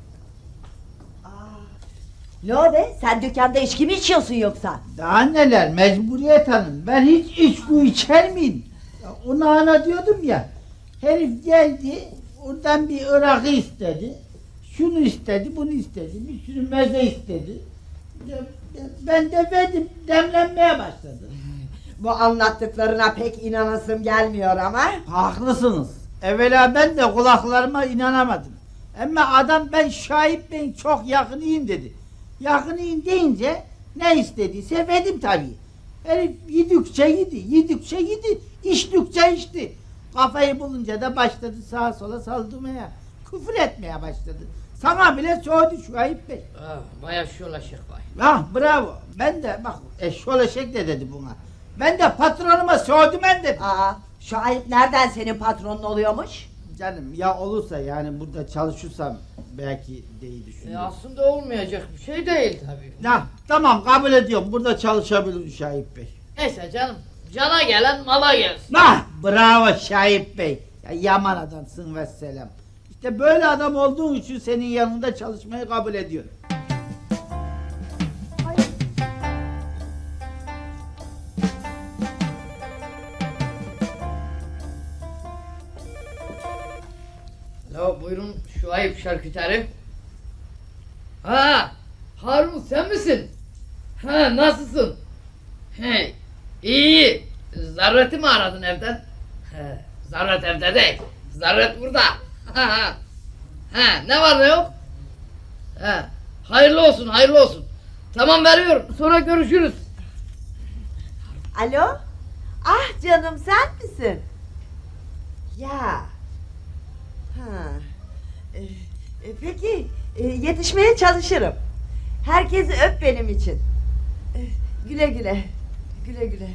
[SPEAKER 14] Lo be, sen dükkanda içki mi içiyorsun yoksa?
[SPEAKER 1] Daha neler, mecburiyet hanım. Ben hiç içki içer miyim? Onu ana diyordum ya. Herif geldi, oradan bir Irak'ı istedi. Şunu istedi, bunu istedi. Bir sürü meze istedi. Ben de verdim, demlenmeye başladı.
[SPEAKER 14] Bu anlattıklarına pek inanasım gelmiyor ama.
[SPEAKER 1] Haklısınız. Evvela ben de kulaklarıma inanamadım. Ama adam ben Şahip Bey'in çok yakınıyım dedi. Yakınıyım deyince ne istediyse verdim tabii. Herif yedikçe yedi, içtikçe içti. Kafayı bulunca da başladı sağa sola saldırmaya, küfür etmeye başladı. Sana bile soğudu Şahip Bey.
[SPEAKER 9] Baya şolaşık vay.
[SPEAKER 1] Bravo. Ben de bak şolaşık de dedi buna. Ben de patronuma soğudum dedim.
[SPEAKER 14] Şahip nereden senin patronun oluyormuş?
[SPEAKER 1] Canım ya olursa, yani burada çalışırsam belki diye düşünüyorum.
[SPEAKER 9] Aslında olmayacak bir şey değil tabii.
[SPEAKER 1] Tamam, kabul ediyorum, burada çalışabilirim Şahip Bey.
[SPEAKER 9] Neyse canım, cana gelen mala gelsin.
[SPEAKER 1] Bravo Şahip Bey. Ya, yaman adamsın vesselam. İşte böyle adam olduğun için senin yanında çalışmayı kabul ediyorum.
[SPEAKER 9] Alo, buyurun Şuayb şarküteri. Ha, Harun sen misin? Ha, nasılsın? He, iyi. Zarret'i mi aradın evden? He, Zarret evde değil. Zarret burada. Ha, ne var ne yok? He, hayırlı olsun, hayırlı olsun. Tamam, veriyorum. Sonra görüşürüz.
[SPEAKER 14] Alo? Ah canım, sen misin? Ya. Ha. Peki, yetişmeye çalışırım. Herkesi öp benim için. Güle güle. Güle güle.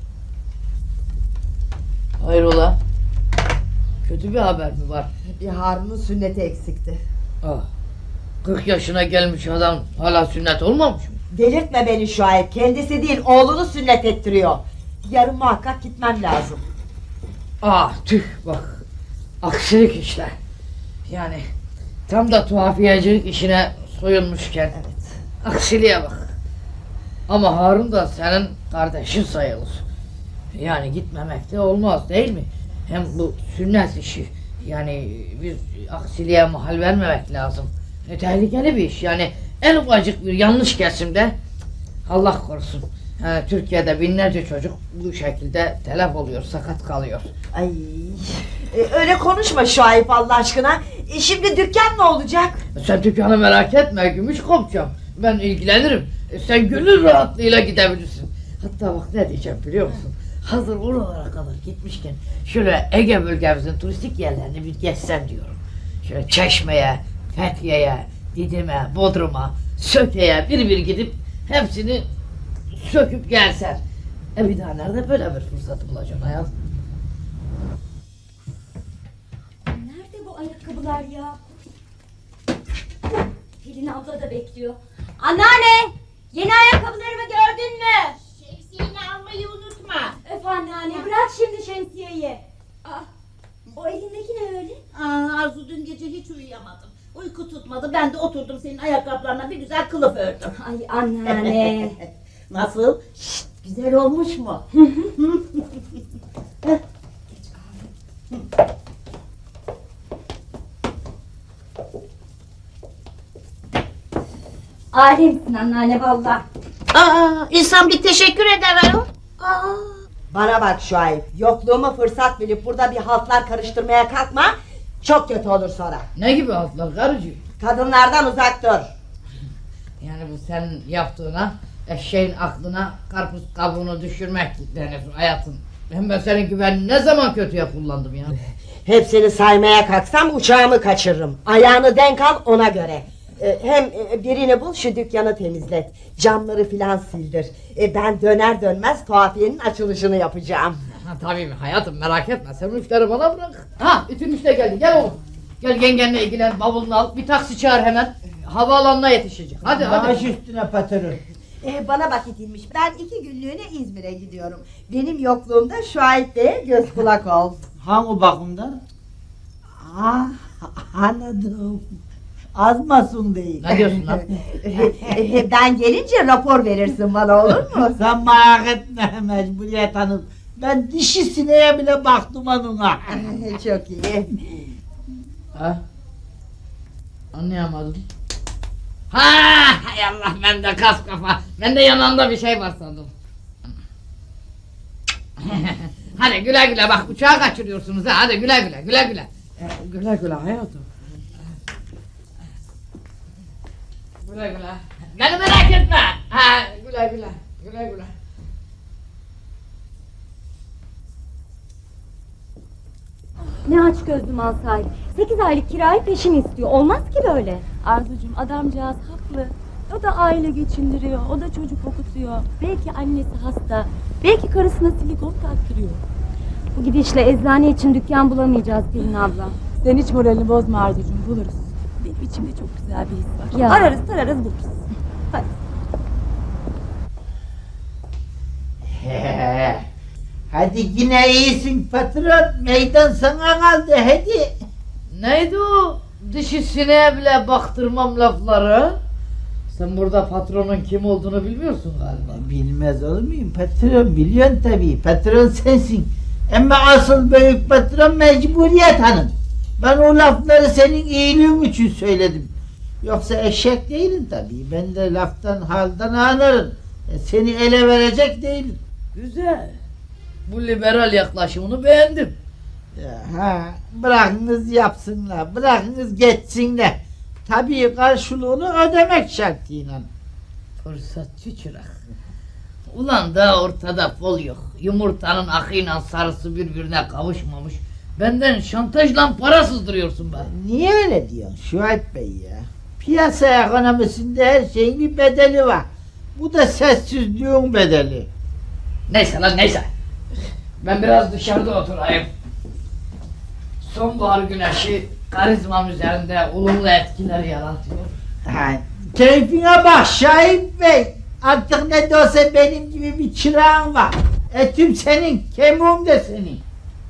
[SPEAKER 9] Hayrola? Kötü bir haber mi var?
[SPEAKER 14] Bir Harun'un sünneti eksikti.
[SPEAKER 9] Ah, 40 yaşına gelmiş adam hala sünnet olmamış mı?
[SPEAKER 14] Delirtme beni Şuayb. Kendisi değil, oğlunu sünnet ettiriyor. Yarın muhakkak gitmem lazım.
[SPEAKER 9] Ah tüh bak. Aksilik işler. Yani tam da tuhafiyecilik işine soyulmuşken.
[SPEAKER 14] Evet.
[SPEAKER 9] Aksiliğe bak. Ama Harun da senin kardeşin sayılır. Yani gitmemek de olmaz değil mi? Hem bu sünnet işi. Yani bir aksiliğe mahal vermemek lazım. Tehlikeli bir iş. Yani en ufacık bir yanlış kesimde Allah korusun. Yani Türkiye'de binlerce çocuk bu şekilde telef oluyor, sakat kalıyor.
[SPEAKER 14] Ay, öyle konuşma Şuayb Allah aşkına. Şimdi dükkan ne olacak?
[SPEAKER 9] Sen dükkanı merak etme, gümüş kopacağım. Ben ilgilenirim. Sen gönül rahatlığıyla gidebilirsin. Hatta bak ne diyeceğim biliyor musun? Hazır oralara kadar gitmişken şöyle Ege bölgemizin turistik yerlerini bir gezsem diyorum. Şöyle Çeşme'ye, Fethiye'ye, Didim'e, Bodrum'a, Söke'ye bir gidip hepsini söküp gelsen. Bir daha nerede böyle bir fırsatı bulacaksın hayatım?
[SPEAKER 15] Nerede bu ayakkabılar ya? Pelin abla da bekliyor. Anneanne! Yeni ayakkabılarımı gördün mü?
[SPEAKER 2] Şemsiyeni almayı unutma.
[SPEAKER 15] Öf anneanne, bırak şimdi şemsiyeyi. O elindeki ne öyle?
[SPEAKER 2] Arzu, dün gece hiç uyuyamadım. Uyku tutmadı. Ben de oturdum senin ayakkabılarına bir güzel kılıf ördüm.
[SPEAKER 15] Ay anneanne.
[SPEAKER 2] Nasıl? Şşt, güzel olmuş mu?
[SPEAKER 15] Alemsin anneanne valla.
[SPEAKER 2] İnsan bir teşekkür eder o.
[SPEAKER 14] Bana bak Şuayb, yokluğumu fırsat bilip burada bir haltlar karıştırmaya kalkma. Çok kötü olur sonra.
[SPEAKER 9] Ne gibi haltlar karıcığım?
[SPEAKER 14] Kadınlardan uzak dur.
[SPEAKER 9] Yani bu senin yaptığına, eşeğin aklına karpuz kabuğunu düşürmek denir hayatım. Hem ben senin güvenini ne zaman kötüye kullandım ya?
[SPEAKER 14] Hepsini saymaya kalksam uçağımı kaçırırım. Ayağını denk al ona göre. Hem birini bul, şu dükkanı temizlet. Camları filan sildir. Ben döner dönmez tuhafiyenin açılışını yapacağım.
[SPEAKER 9] Tabii hayatım, merak etme, sen bu işleri bana bırak. Ütün işte geldi, gel oğlum. Gel yengenle ilgilen, bavulunu al, bir taksi çağır hemen. Havaalanına yetişecek. Hadi.
[SPEAKER 1] Baş üstüne patırır.
[SPEAKER 14] Bana bak itilmiş. Ben 2 günlüğüne İzmir'e gidiyorum. Benim yokluğumda Şuayb Bey'e göz kulak ol.
[SPEAKER 1] Hangi bakımdan? Anladım. Azmasın değil.
[SPEAKER 9] Ne diyorsun lan?
[SPEAKER 14] Ben gelince rapor verirsin bana, olur mu?
[SPEAKER 1] Sen merak etme, mecburiyet hanım. Ben dişi sineğe bile baktım onunla.
[SPEAKER 14] Çok iyi.
[SPEAKER 9] Anlayamadım. Hay Allah, ben de kas kafa. Ben de yanında bir şey var sandım. Hadi güle güle, bak uçağı kaçırıyorsunuz ha. Hadi güle güle, güle güle. Güle güle hayatım. Güle güle. Beni merak etme. Güle güle. Güle güle.
[SPEAKER 15] Ne aç gözlü mal sahibi. 8 aylık kirayı peşin istiyor. Olmaz ki böyle.
[SPEAKER 17] Arzucuğum, adamcağız haklı. O da aile geçindiriyor, o da çocuk okutuyor. Belki annesi hasta, belki karısına silikon taktırıyor.
[SPEAKER 15] Bu gidişle eczane için dükkan bulamayacağız Pelin abla.
[SPEAKER 17] Sen hiç moralini bozma Arzucuğum, buluruz. Benim içimde çok güzel bir his var.
[SPEAKER 15] Ya.
[SPEAKER 17] Ararız tararız buluruz. Hadi.
[SPEAKER 1] Hadi yine iyisin patron. Meydan sana kaldı hadi.
[SPEAKER 9] Neydi o dişi sineğe bile baktırmam lafları? Sen burada patronun kim olduğunu bilmiyorsun galiba.
[SPEAKER 1] Bilmez olur muyum patron? Biliyorsun tabii. Patron sensin. Ama asıl büyük patron Mecburiyet Hanım. Ben o lafları senin iyiliğin için söyledim. Yoksa eşek değilim tabii. Ben de laftan haldan anlarım. Seni ele verecek değilim.
[SPEAKER 9] Güzel. Bu liberal yaklaşımını beğendim.
[SPEAKER 1] Ha, bırakınız yapsınlar, bırakınız geçsinler. Tabii karşılığını ödemek şartıyla.
[SPEAKER 9] Fırsatçı çırak. Ulan da ortada fol yok. Yumurtanın akıyla sarısı birbirine kavuşmamış. Benden şantajla para sızdırıyorsun be.
[SPEAKER 1] Niye öyle diyorsun Şuayb Bey ya? Piyasa ekonomisinde her şeyin bir bedeli var. Bu da sessizliğin bedeli.
[SPEAKER 9] Neyse lan neyse. Ben biraz dışarıda oturayım. Sonbahar güneşi karizmam üzerinde olumlu etkiler yaratıyor.
[SPEAKER 1] Ha, keyfine bak Şahip Bey. Artık ne de olsa benim gibi bir çırağın var. Etim senin, kemiğim de senin.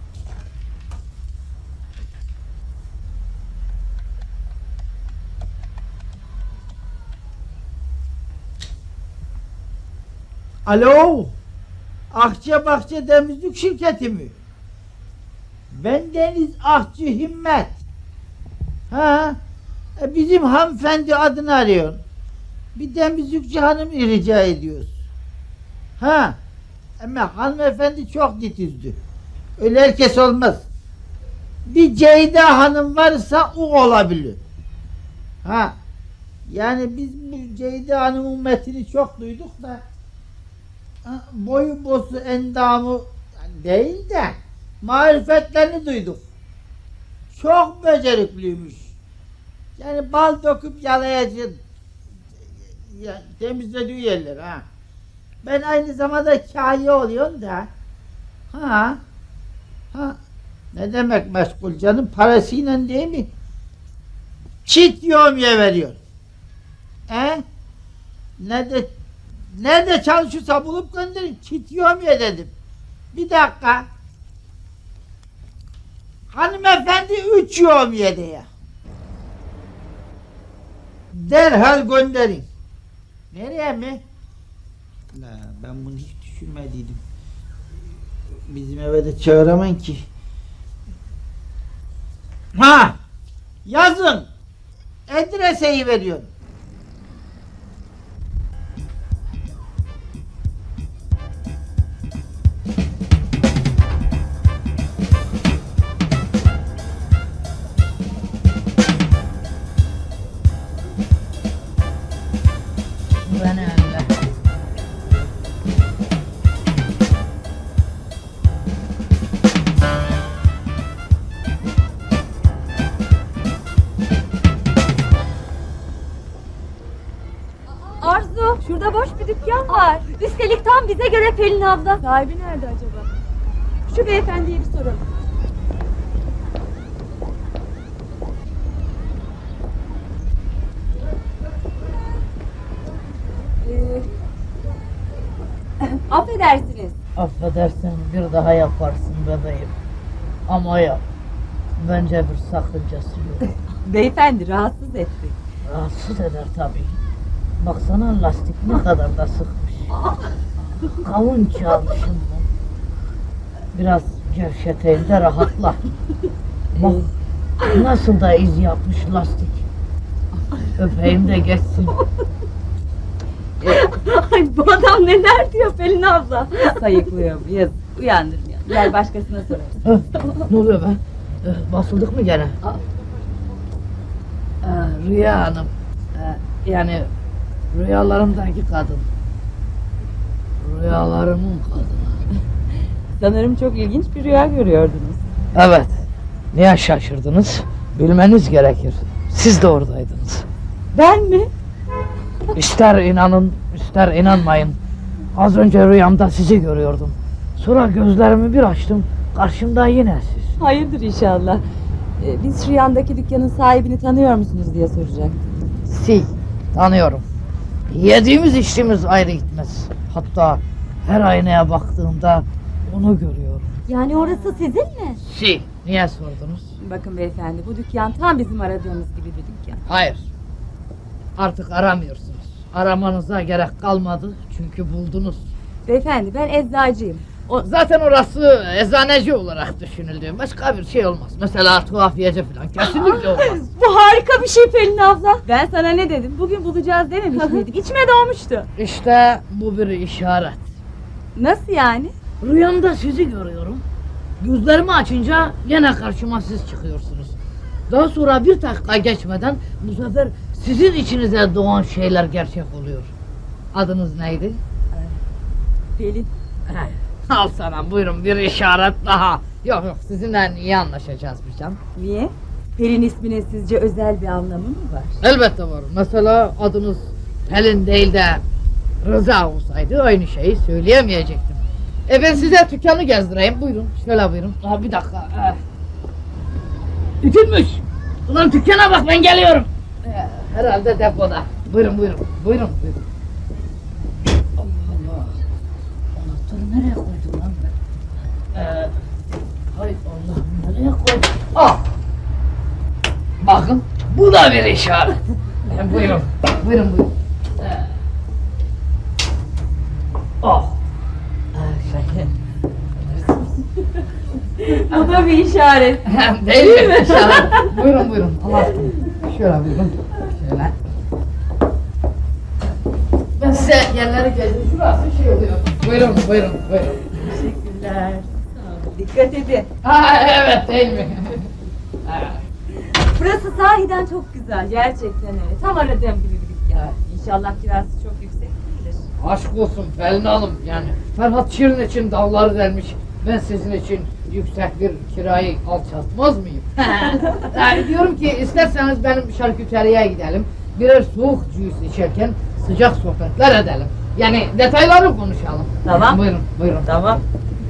[SPEAKER 1] Alo, Akçabahçe Temizlik Şirketi mi? Ben Deniz Akçı Himmet. Ha, bizim hanımefendi adını arıyor. Bir temizlikçi hanım rica ediyoruz. Ha, ama hanımefendi çok titizdi. Öyle herkes olmaz. Bir Ceyda Hanım varsa o olabilir. Ha, yani biz bu Ceyda Hanım'ın metini çok duyduk da boyu bosu endamı değil de marifetlerini duyduk. Çok becerikliymiş. Yani bal döküp yalayacak temizlediği yerler ha. Ben aynı zamanda kâhi oluyorum da. Ha. Ne demek meşgul canım, parasıyla değil mi? Çit yevmiye veriyor. Nerede çalışırsa bulup gönderin. Çit yevmiye dedim. Bir dakika. Hanımefendi 3 yevmiye de ya. Derhal gönderin. Nereye mi? La, ben bunu hiç düşünmediydim. Bizim eve de çağıramam ki. Ha! Yazın! Adreseyi veriyorum.
[SPEAKER 15] Şurada boş bir dükkan var. Üstelik tam bize göre Pelin abla.
[SPEAKER 17] Sahibi nerede acaba? Şu beyefendiye bir soralım.
[SPEAKER 15] Affedersiniz.
[SPEAKER 9] Affedersin, bir daha yaparsın bebeğim. Ama yap. Bence bir sakıncası yok.
[SPEAKER 15] Beyefendi rahatsız etti.
[SPEAKER 9] Rahatsız eder tabii. Baksana lastik ne kadar da sıkmış. Kavun çalmışım ben. Biraz gevşeteyim de rahatla. Bak nasıl da iz yapmış lastik. Öpeyim de geçsin.
[SPEAKER 15] Ay bu adam neler diyor Pelin abla. Sayıklıyor yazık. Uyandırmıyor. Gel başkasına soralım.
[SPEAKER 9] Ne oluyor be? Basıldık mı gene? Rüya Hanım. Yani rüyalarımdaki kadın. Rüyalarımın kadını.
[SPEAKER 15] Sanırım çok ilginç bir rüya görüyordunuz.
[SPEAKER 9] Evet. Niye şaşırdınız? Bilmeniz gerekir. Siz de oradaydınız.
[SPEAKER 15] Ben mi?
[SPEAKER 9] İster inanın, ister inanmayın. Az önce rüyamda sizi görüyordum. Sonra gözlerimi bir açtım. Karşımda yine siz.
[SPEAKER 15] Hayırdır inşallah. Biz şu yandaki dükkanın sahibini tanıyor musunuz diye soracaktım.
[SPEAKER 9] Tanıyorum. Yediğimiz içtiğimiz ayrı gitmez. Hatta her aynaya baktığımda onu görüyorum.
[SPEAKER 15] Yani orası sizin mi?
[SPEAKER 9] Niye sordunuz?
[SPEAKER 17] Bakın beyefendi, bu dükkan tam bizim aradığımız gibi bir dükkan.
[SPEAKER 9] Hayır. Artık aramıyorsunuz. Aramanıza gerek kalmadı çünkü buldunuz.
[SPEAKER 17] Beyefendi, ben eczacıyım.
[SPEAKER 9] Zaten orası eczaneci olarak düşünüldü. Başka bir şey olmaz. Mesela tuhafiyeci falan kesinlikle olmaz.
[SPEAKER 17] Bu harika bir şey Pelin abla. Ben sana ne dedim? Bugün bulacağız dememiş miydik? İçime doğmuştu.
[SPEAKER 9] İşte bu bir işaret.
[SPEAKER 17] Nasıl yani?
[SPEAKER 9] Rüyamda sizi görüyorum. Gözlerimi açınca yine karşıma siz çıkıyorsunuz. Daha sonra bir dakika geçmeden bu sefer sizin içinize doğan şeyler gerçek oluyor. Adınız neydi?
[SPEAKER 17] Pelin.
[SPEAKER 9] Al sana, buyurun bir işaret daha. Yok sizinle iyi anlaşacağız bir can.
[SPEAKER 17] Niye? Pelin isminin sizce özel bir anlamı mı var?
[SPEAKER 9] Elbette var. Mesela adınız Pelin değil de Rıza olsaydı aynı şeyi söyleyemeyecektim. Ben size dükkanı gezdireyim. Buyurun, şöyle buyurun. Bir dakika. Ütülmüş. Ulan dükkana bak, ben geliyorum. Herhalde depoda. Buyurun. Allah Allah. Anahtarı nereye koydum lan ben? Hay Allah, nereye koydum? Bakın, bu da bir işaret. Buyurun.
[SPEAKER 17] Bu da bir işaret.
[SPEAKER 9] Değil mi? İşaret. Buyurun. Allah aşkına. Şöyle buyurun. Şöyle. Ben size yerleri gezdim. Şurası şey oluyor. Buyurun.
[SPEAKER 17] Teşekkürler. Dikkat edin.
[SPEAKER 9] Evet, değil mi?
[SPEAKER 17] Burası sahiden çok güzel. Gerçekten öyle. Tam aradığım gibi bir dükkan. İnşallah kirası çok yüksek değildir.
[SPEAKER 9] Aşk olsun Pelin Hanım, yani Ferhat Şirin için dağları delmiş. Ben sizin için yüksek bir kirayı alçaltmaz mıyım? Yani diyorum ki isterseniz benim şarküteriye gidelim. Birer soğuk cüz içerken sıcak sohbetler edelim. Yani detayları konuşalım.
[SPEAKER 17] Tamam.
[SPEAKER 9] Buyurun.
[SPEAKER 17] Tamam.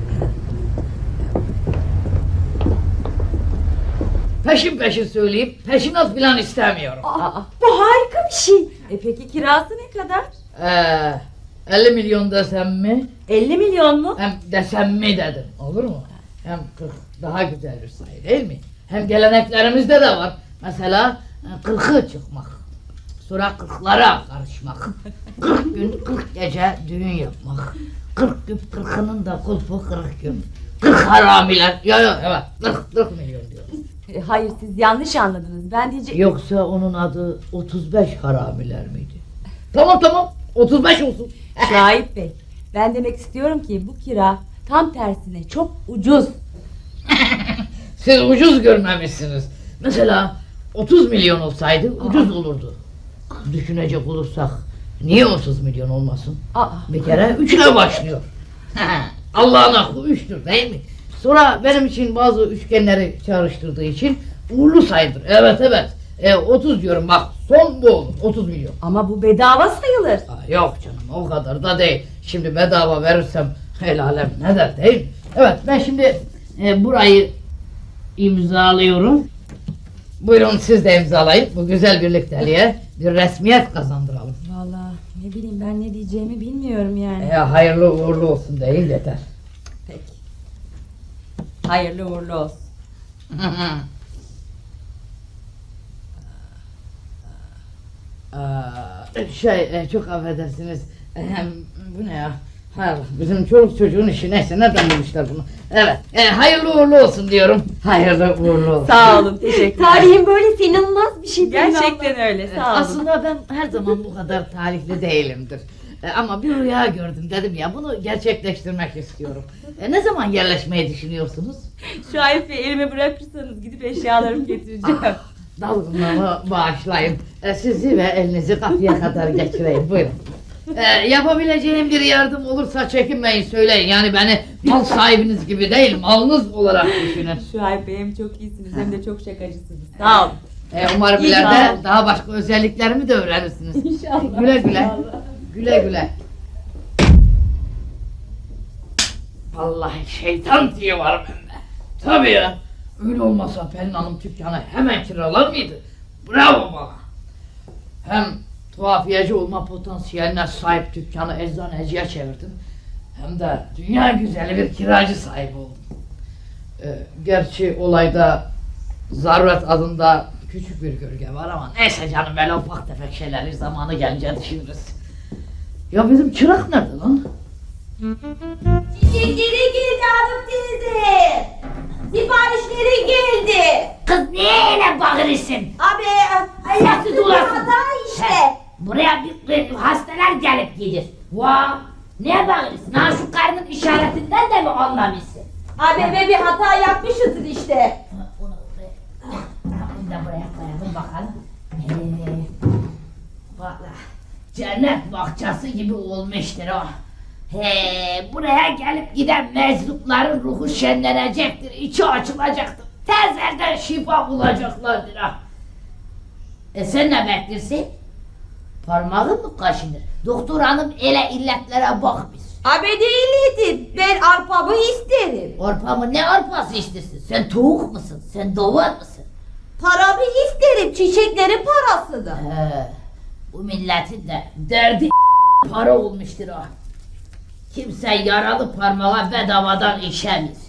[SPEAKER 9] Peşin söyleyeyim, peşinat falan istemiyorum.
[SPEAKER 17] Bu harika bir şey. Peki kirası ne kadar?
[SPEAKER 9] 50 milyon desem mi?
[SPEAKER 17] 50 milyon mu?
[SPEAKER 9] Hem desem mi dedim, olur mu? Hem 40 daha güzel bir sayı değil mi? Hem geleneklerimizde de var. Mesela 40'ı çıkmak. Sonra 40'lara karışmak. 40 gün 40 gece düğün yapmak. 40 gün 40'ının da kulpu 40 gün. 40 haramiler. Evet 40 milyon diyorum.
[SPEAKER 17] Hayır, siz yanlış anladınız. Ben diyeceğim...
[SPEAKER 9] Yoksa onun adı 35 haramiler miydi? Tamam 35 olsun.
[SPEAKER 17] Şahip Bey, ben demek istiyorum ki bu kira tam tersine çok ucuz.
[SPEAKER 9] Siz ucuz görmemişsiniz. Mesela 30 milyon olsaydı ucuz olurdu. Düşünecek olursak niye 30 milyon olmasın? Bir kere 3 ile başlıyor. Allah'ın aklı 3'tür değil mi? Sonra benim için bazı üçgenleri çağrıştırdığı için uğurlu sayılır. Evet. 30 diyorum bak, son bu olur, 30 milyon.
[SPEAKER 17] Ama bu bedava sayılır.
[SPEAKER 9] Yok canım, o kadar da değil. Şimdi bedava verirsem el alem ne der değil mi? Evet, ben şimdi burayı imzalıyorum. Buyurun siz de imzalayın. Bu güzel birlikteliğe bir resmiyet kazandıralım.
[SPEAKER 17] Vallahi ne bileyim, ben ne diyeceğimi bilmiyorum yani.
[SPEAKER 9] Hayırlı uğurlu olsun değil yeter.
[SPEAKER 17] Peki. Hayırlı uğurlu olsun.
[SPEAKER 9] Çok affedersiniz. Bu ne ya? Bizim çoluk çocuğun işi, neyse nereden bulmuşlar bunu? Evet, hayırlı uğurlu olsun diyorum. Hayırlı uğurlu olsun.
[SPEAKER 17] Sağ olun, teşekkürler.
[SPEAKER 2] Tarihin böylesi inanılmaz bir şey.
[SPEAKER 17] Gerçekten öyle, sağ olun.
[SPEAKER 9] Aslında ben her zaman bu kadar talihli değilimdir. Ama bir rüya gördüm, dedim ya bunu gerçekleştirmek istiyorum. Ne zaman yerleşmeyi düşünüyorsunuz?
[SPEAKER 17] Şahip Bey, elime bırakırsanız gidip eşyalarımı getireceğim.
[SPEAKER 9] Dalgınlığımı bağışlayın. Sizi ve elinizi kapıya kadar geçireyim, buyurun. Yapabileceğim bir yardım olursa çekinmeyin, söyleyin. Yani beni mal sahibiniz gibi değil, malınız olarak düşünün.
[SPEAKER 17] Şahip Bey, hem çok iyisiniz hem de çok şakacısınız. Sağ olun.
[SPEAKER 9] Umarım ileride daha başka özelliklerimi de öğrenirsiniz.
[SPEAKER 17] İnşallah.
[SPEAKER 9] Güle. Vallahi şeytan diye var bende. Tabii ya. Öyle olmasa Pelin Hanım dükkanı hemen kiralar mıydı? Bravo bana. Hem tuhafiyeci olma potansiyeline sahip dükkanı eczaneciye çevirdim. Hem de dünya güzeli bir kiracı sahibi oldum. Gerçi olayda zaruret adında küçük bir gölge var ama neyse canım, böyle ufak tefek şeyleri zamanı gelince düşünürüz. Ya bizim çırak nerede lan?
[SPEAKER 15] Çiçekleri geldi hanım teyze. Siparişleri geldi.
[SPEAKER 6] Kız niye öyle bağırırsın?
[SPEAKER 15] Abi
[SPEAKER 6] Sessiz olasın.
[SPEAKER 15] hata işte.
[SPEAKER 6] He, buraya bir hastalar gelip gider. Vah! Niye bağırırsın? Ha şu karnın işaretinden de mi anlamışsın?
[SPEAKER 15] Abi bir hata yapmışızdır işte.
[SPEAKER 6] Bunu da buraya koyalım bakalım. Valla cennet bahçesi gibi olmuştur o. Buraya gelip giden meczupların ruhu şenlenecektir, içi açılacaktır. Tezlerden şifa bulacaklardır ha. Sen ne beklersin? Parmağın mı kaşınır? Doktor hanım ele illetlere bakmış.
[SPEAKER 15] Abi değildi. Ben arpamı isterim.
[SPEAKER 6] Arpa mı? Ne arpası istersin? Sen tavuk musun? Sen davar mısın?
[SPEAKER 15] Paramı isterim. Çiçeklerin parası da.
[SPEAKER 6] Bu milletin de derdi para olmuştur ha. Kimse yaralı parmağa bedavadan işemez.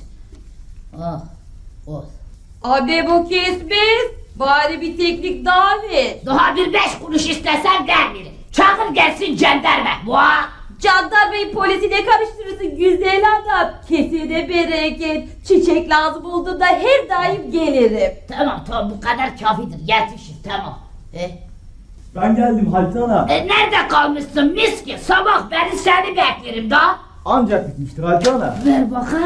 [SPEAKER 15] Abi bu kesmez. Bari bir teknik daha ver.
[SPEAKER 6] Daha bir 5 kuruş istesem vermirim. Çağır gelsin jandarma.
[SPEAKER 15] Jandarmayı polisiyle karıştırırsın güzel adam. Kesine bereket. Çiçek lazım olduğunda her daim gelirim.
[SPEAKER 6] Tamam bu kadar kafidir. Yetişir tamam.
[SPEAKER 11] Ben geldim Halit Ana.
[SPEAKER 6] Nerede kalmışsın miski? Sabah beri seni beklerim daha.
[SPEAKER 11] Ancak bitmiştir Halit Ana.
[SPEAKER 6] Ver bakalım.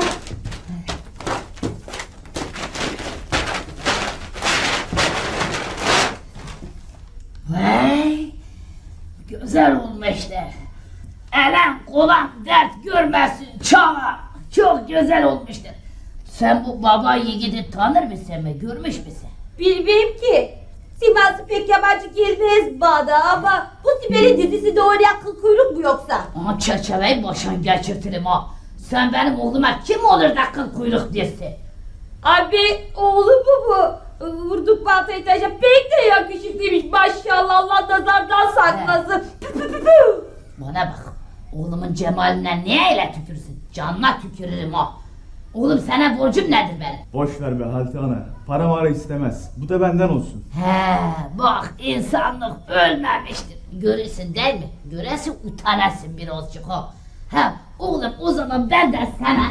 [SPEAKER 6] Vay, güzel olmuştur. Elem kolan dert görmesin çağa. Çok güzel olmuştur. Sen bu baba yiğidi tanır mısın mı? Görmüş müsün?
[SPEAKER 15] Bilmem ki. Siması pek yabancı gelmez bana ama bu Sibel'in dizisi doğru kıl kuyruk mu yoksa?
[SPEAKER 6] Ama çerçeveyi başan geçirtirim ha. Sen benim oğluma kim olur da kıl kuyruk dersin?
[SPEAKER 15] Abi oğlum mu bu? Vurduk baltayı taşa pek de yakışıklıymış maşallah, Allah nazardan saklasın.
[SPEAKER 6] Bana bak, oğlumun cemaline niye öyle tükürsün? Canına tükürürüm ha. Oğlum sana borcum nedir benim?
[SPEAKER 11] Boş ver be Halit Ana. Para mara istemez. Bu da benden olsun.
[SPEAKER 6] Bak insanlık ölmemiştir. Görürsün değil mi? Göresin utanasın birazcık ha. Oğlum o zaman ben de sana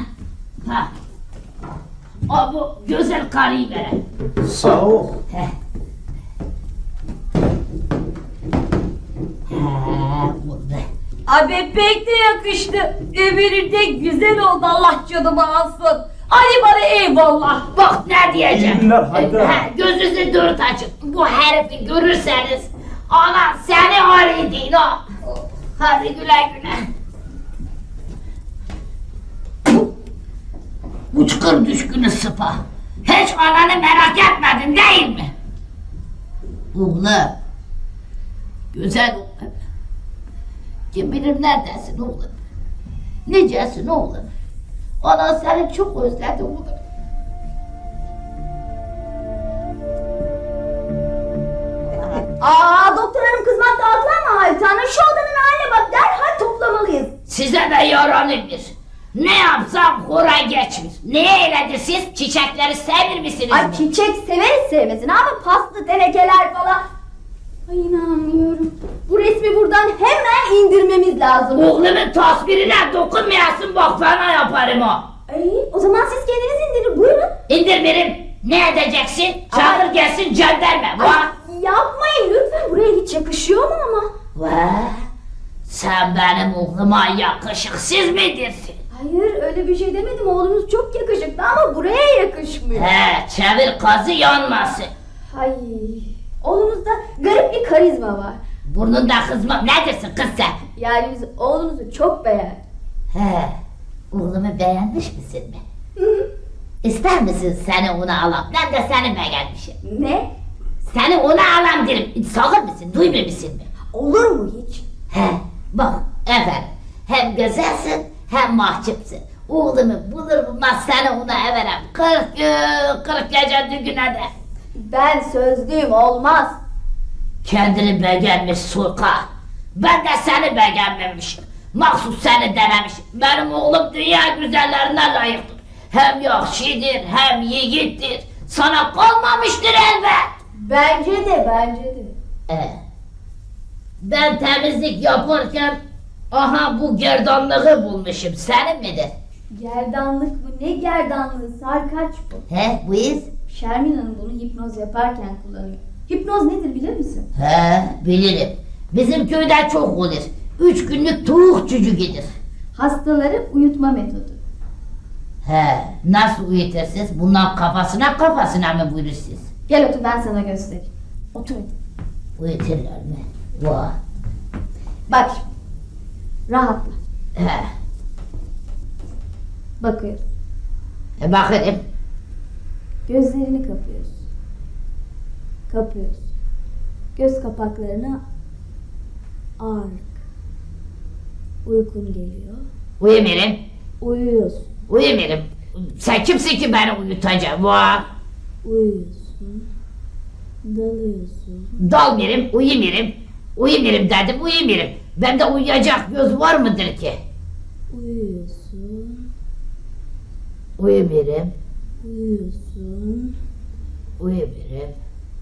[SPEAKER 6] bu güzel karıyı vereyim.
[SPEAKER 11] Sağ ol.
[SPEAKER 6] Burada.
[SPEAKER 15] Abi pek de yakıştı. Öbürü de güzel oldu, Allah canımı alsın. Ali bana eyvallah.
[SPEAKER 6] Bak ne diyeceğim.
[SPEAKER 11] İyi günler Halit Ana.
[SPEAKER 6] Gözünüzü dört açın. Bu herifi görürseniz anan seni arayın ha. Hadi güle güle. Uçkur düşkünü sıpa. Hiç ananı merak etmedin değil mi? Oğlum. Güzel oğlum. Kim bilir neredesin oğlum? Necesin oğlum? Anan seni çok özledi oğlum.
[SPEAKER 5] Doktor hanım kızmakta haklı ama Halit Hanım, şu odanın haline bak, derhal toplamalıyız.
[SPEAKER 6] Size de yaranıdır. Ne yapsam hora geçmiş. Niye öyledir siz? Çiçekleri sevir misiniz?
[SPEAKER 5] Ay çiçek severiz sevmesin ama paslı tenekeler falan. Ay inanmıyorum. Bu resmi buradan hemen indirmemiz lazım.
[SPEAKER 6] Oğlumun tasvirine dokunmayasın, bak fena yaparım ha.
[SPEAKER 5] O zaman siz kendiniz indirin, buyurun.
[SPEAKER 6] İndirmirim. Ne edeceksin? Çağır gelsin jandarma.
[SPEAKER 5] Yapmayın lütfen, buraya hiç yakışıyor mu ama?
[SPEAKER 6] Sen benim oğluma yakışıksız mı dersin?
[SPEAKER 5] Hayır öyle bir şey demedim, oğlunuz çok yakışıklı ama buraya yakışmıyor.
[SPEAKER 6] Çevir kazı yanmasın.
[SPEAKER 5] Ay, oğlunuzda garip bir karizma var.
[SPEAKER 6] Burnunda kızma, ne dersin kız sen?
[SPEAKER 5] Yani biz oğlunuzu çok beğendik.
[SPEAKER 6] Oğlumu beğenmiş misin mi? İster misin seni ona alam? Ben de seni beğenmişim.
[SPEAKER 5] Ne?
[SPEAKER 6] Seni ona alam derim. Sağır mısın, duymuyor musun mi?
[SPEAKER 5] Olur mu hiç?
[SPEAKER 6] Bak efendim, hem güzelsin hem mahcupsun. Oğlumu bulur bulmaz seni ona everem. 40 gün 40 gece düğüne de.
[SPEAKER 5] Ben sözlüyüm, olmaz.
[SPEAKER 6] Kendini beğenmiş sulka. Ben de seni beğenmemişim. Mahsus seni denemişim. Benim oğlum dünya güzellerine layıktır. Hem yakşidir hem yiğittir. Sana kalmamıştır elbet.
[SPEAKER 5] Bence de.
[SPEAKER 6] Ben temizlik yaparken aha bu gerdanlığı bulmuşum. Senin midir?
[SPEAKER 5] Gerdanlık mı? Ne gerdanlığı? Sarkaç bu.
[SPEAKER 6] He, buyur.
[SPEAKER 5] Şermin Hanım bunu hipnoz yaparken kullanıyor. Hipnoz nedir bilir misin?
[SPEAKER 6] He, bilirim. Bizim köyde çok olur. 3 günlük tuğuk cücüğüdür.
[SPEAKER 5] Hastaları uyutma metodu.
[SPEAKER 6] He, nasıl uyutursunuz? Bundan kafasına mı buyurursunuz?
[SPEAKER 5] Gel otur ben sana göstereyim. Otur hadi.
[SPEAKER 6] Uyuturlar mı? Vah.
[SPEAKER 5] Bak şimdi. Rahatla.
[SPEAKER 6] He.
[SPEAKER 5] Bakıyoruz.
[SPEAKER 6] Bakarım.
[SPEAKER 5] Gözlerini kapıyoruz. Kapıyoruz. Göz kapaklarına ağırlık. Uykun geliyor.
[SPEAKER 6] Uyumuyorum.
[SPEAKER 5] Uyuyorsun.
[SPEAKER 6] Uyumuyorum. Sen kimsin ki beni uyutacaksın? Vah.
[SPEAKER 5] Uyuyorsun. Dalıyorsun.
[SPEAKER 6] Dalmıyorum, uyumuyorum. Uyumuyorum dedim, uyumuyorum. Bende uyuyacak göz var mıdır ki?
[SPEAKER 5] Uyuyorsun.
[SPEAKER 6] Uyumuyorum.
[SPEAKER 5] Uyuyorsun.
[SPEAKER 6] Uyumuyorum.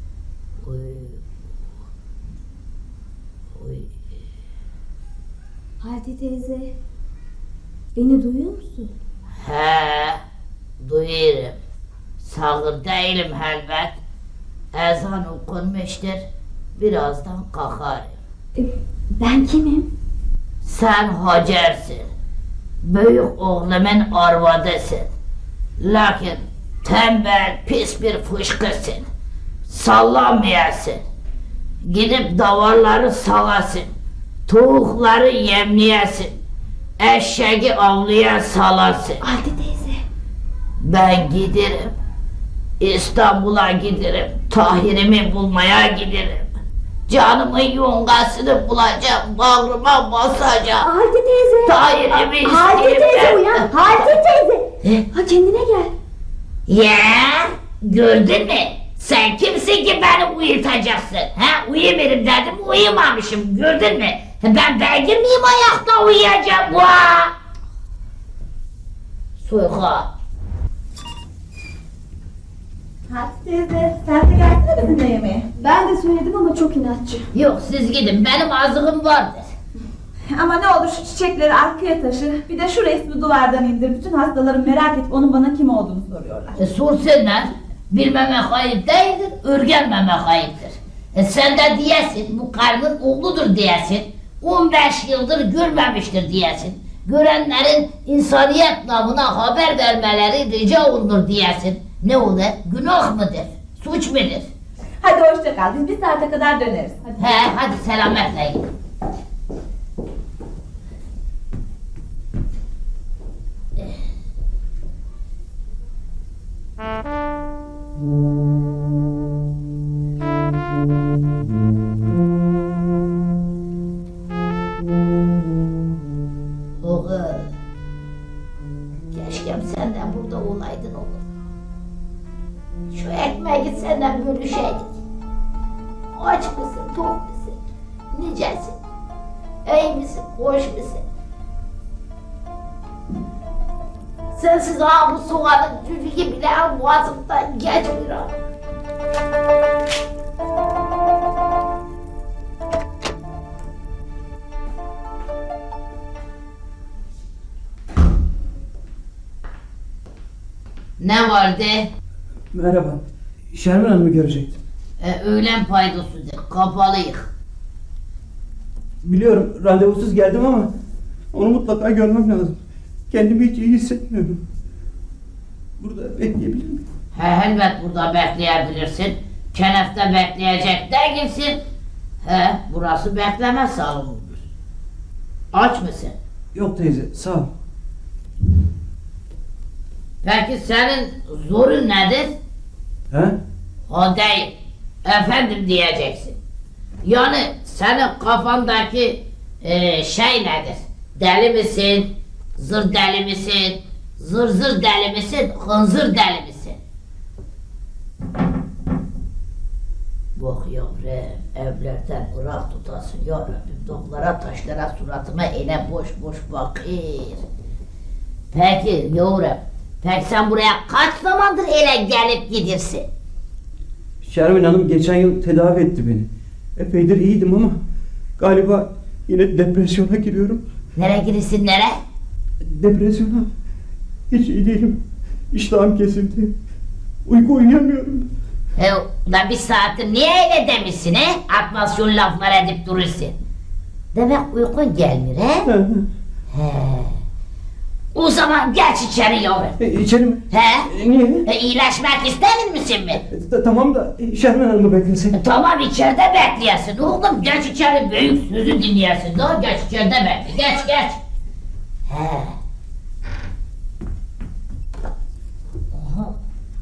[SPEAKER 5] Hadi teyze. Beni duyuyor musun?
[SPEAKER 6] He, duyuyorum. Sağır değilim elbet. Ezan okunmuştur. Birazdan kalkarım.
[SPEAKER 5] Ben kimim?
[SPEAKER 6] Sen Hacer'sin. Büyük oğlumun arvadısın. Lakin tembel, pis bir fışkısın. Sallanmayasın. Gidip davarları salasın. Tavukları yemleyesin. Eşeği avluya salasın.
[SPEAKER 5] Hadi teyze.
[SPEAKER 6] Ben giderim. İstanbul'a giderim. Tahir'imi bulmaya giderim. Canımın yongasını bulacağım. Bağrıma basacağım.
[SPEAKER 5] Hadi teyze.
[SPEAKER 6] Tahir'imi isterim.
[SPEAKER 5] Hadi teyze uyan. Hadi teyze. Ha kendine gel.
[SPEAKER 6] Ya gördün mü? Sen kimsin ki beni uyutacaksın? Ha uyumuyorum dedim uyumamışım. Gördün mü? Ben beygir miyim ayakta uyuyacağım? Vah! Soyka.
[SPEAKER 5] Hadi teyze sen de gelsene bizimle yemeğe. Ben de söyledim ama çok inatçı.
[SPEAKER 6] Yok siz gidin benim ağzım vardır.
[SPEAKER 18] Ama ne olur şu çiçekleri arkaya taşı. Bir de şu resmi duvardan indir. Bütün hastalarım merak edip onun bana kim olduğunu soruyorlar.
[SPEAKER 6] Sorsunlar. Bilmemek ayıp değildir, öğrenmemek ayıptır. Sen de diyesin, bu karının oğludur diyesin. 15 yıldır görmemiştir diyesin. Görenlerin insaniyet namına haber vermeleri rica olunur diyesin. Ne olur? Günah mıdır? Suç mudur?
[SPEAKER 18] Hadi hoşça kal. Biz bir saate kadar döneriz. Hadi.
[SPEAKER 6] Hadi selametle git. Oğul, keşkem sen de burada olaydın oğlum. Şu ekmeği senden bölüşeydik. Aç mısın, tok musun? Nicesin? İyi misin, hoş musun? Sensiz ha bu soğanın cücüğü bile boğazımdan geçmiyor. Ne vardı?
[SPEAKER 12] Merhaba. Şermin Hanım'ı görecektim.
[SPEAKER 6] Öğlen paydasıdır, kapalıyık.
[SPEAKER 12] Biliyorum randevusuz geldim ama onu mutlaka görmem lazım. Kendimi hiç iyi hissetmiyorum. Burada bekleyebilir miyim?
[SPEAKER 6] Elbet burada bekleyebilirsin. Kenefte bekleyecek değilsin. Burası bekleme salonudur. Aç mısın?
[SPEAKER 12] Yok teyze, sağ ol.
[SPEAKER 6] Peki senin zorun nedir?
[SPEAKER 12] He?
[SPEAKER 6] O değil. Efendim diyeceksin. Yani senin kafandaki şey nedir? Deli misin? Zır deli misin? Zır zır deli misin? Hınzır deli misin? Bak yavrum, evlerden ırak tutasın ya Rabbim. Dağlara taşlara suratıma ele boş boş bakır. Peki yavrum, Peki sen buraya kaç zamandır ele gelip gidirsin?
[SPEAKER 12] Şermin Hanım geçen yıl tedavi etti beni. Epeydir iyiydim ama galiba yine depresyona giriyorum.
[SPEAKER 6] Nereye girirsin nere?
[SPEAKER 12] Depresyona. Hiç iyi değilim. İştahım kesildi. Uyuyamıyorum.
[SPEAKER 6] Ulan bir saattir niye öyle demişsin he? Atmasyon laflar edip durursun. Demek uykun gelmiyor he? He. O zaman geç içeri yavrum.
[SPEAKER 12] İçeri mi?
[SPEAKER 6] He?
[SPEAKER 12] Niye?
[SPEAKER 6] İyileşmek ister misin mi?
[SPEAKER 12] Tamam da Şermin Hanım'ı beklesin.
[SPEAKER 6] Tamam içeride bekleyesin oğlum. Geç içeri büyük sözü dinleyesin. Daha geç içeride bekle. Geç. He. Aha.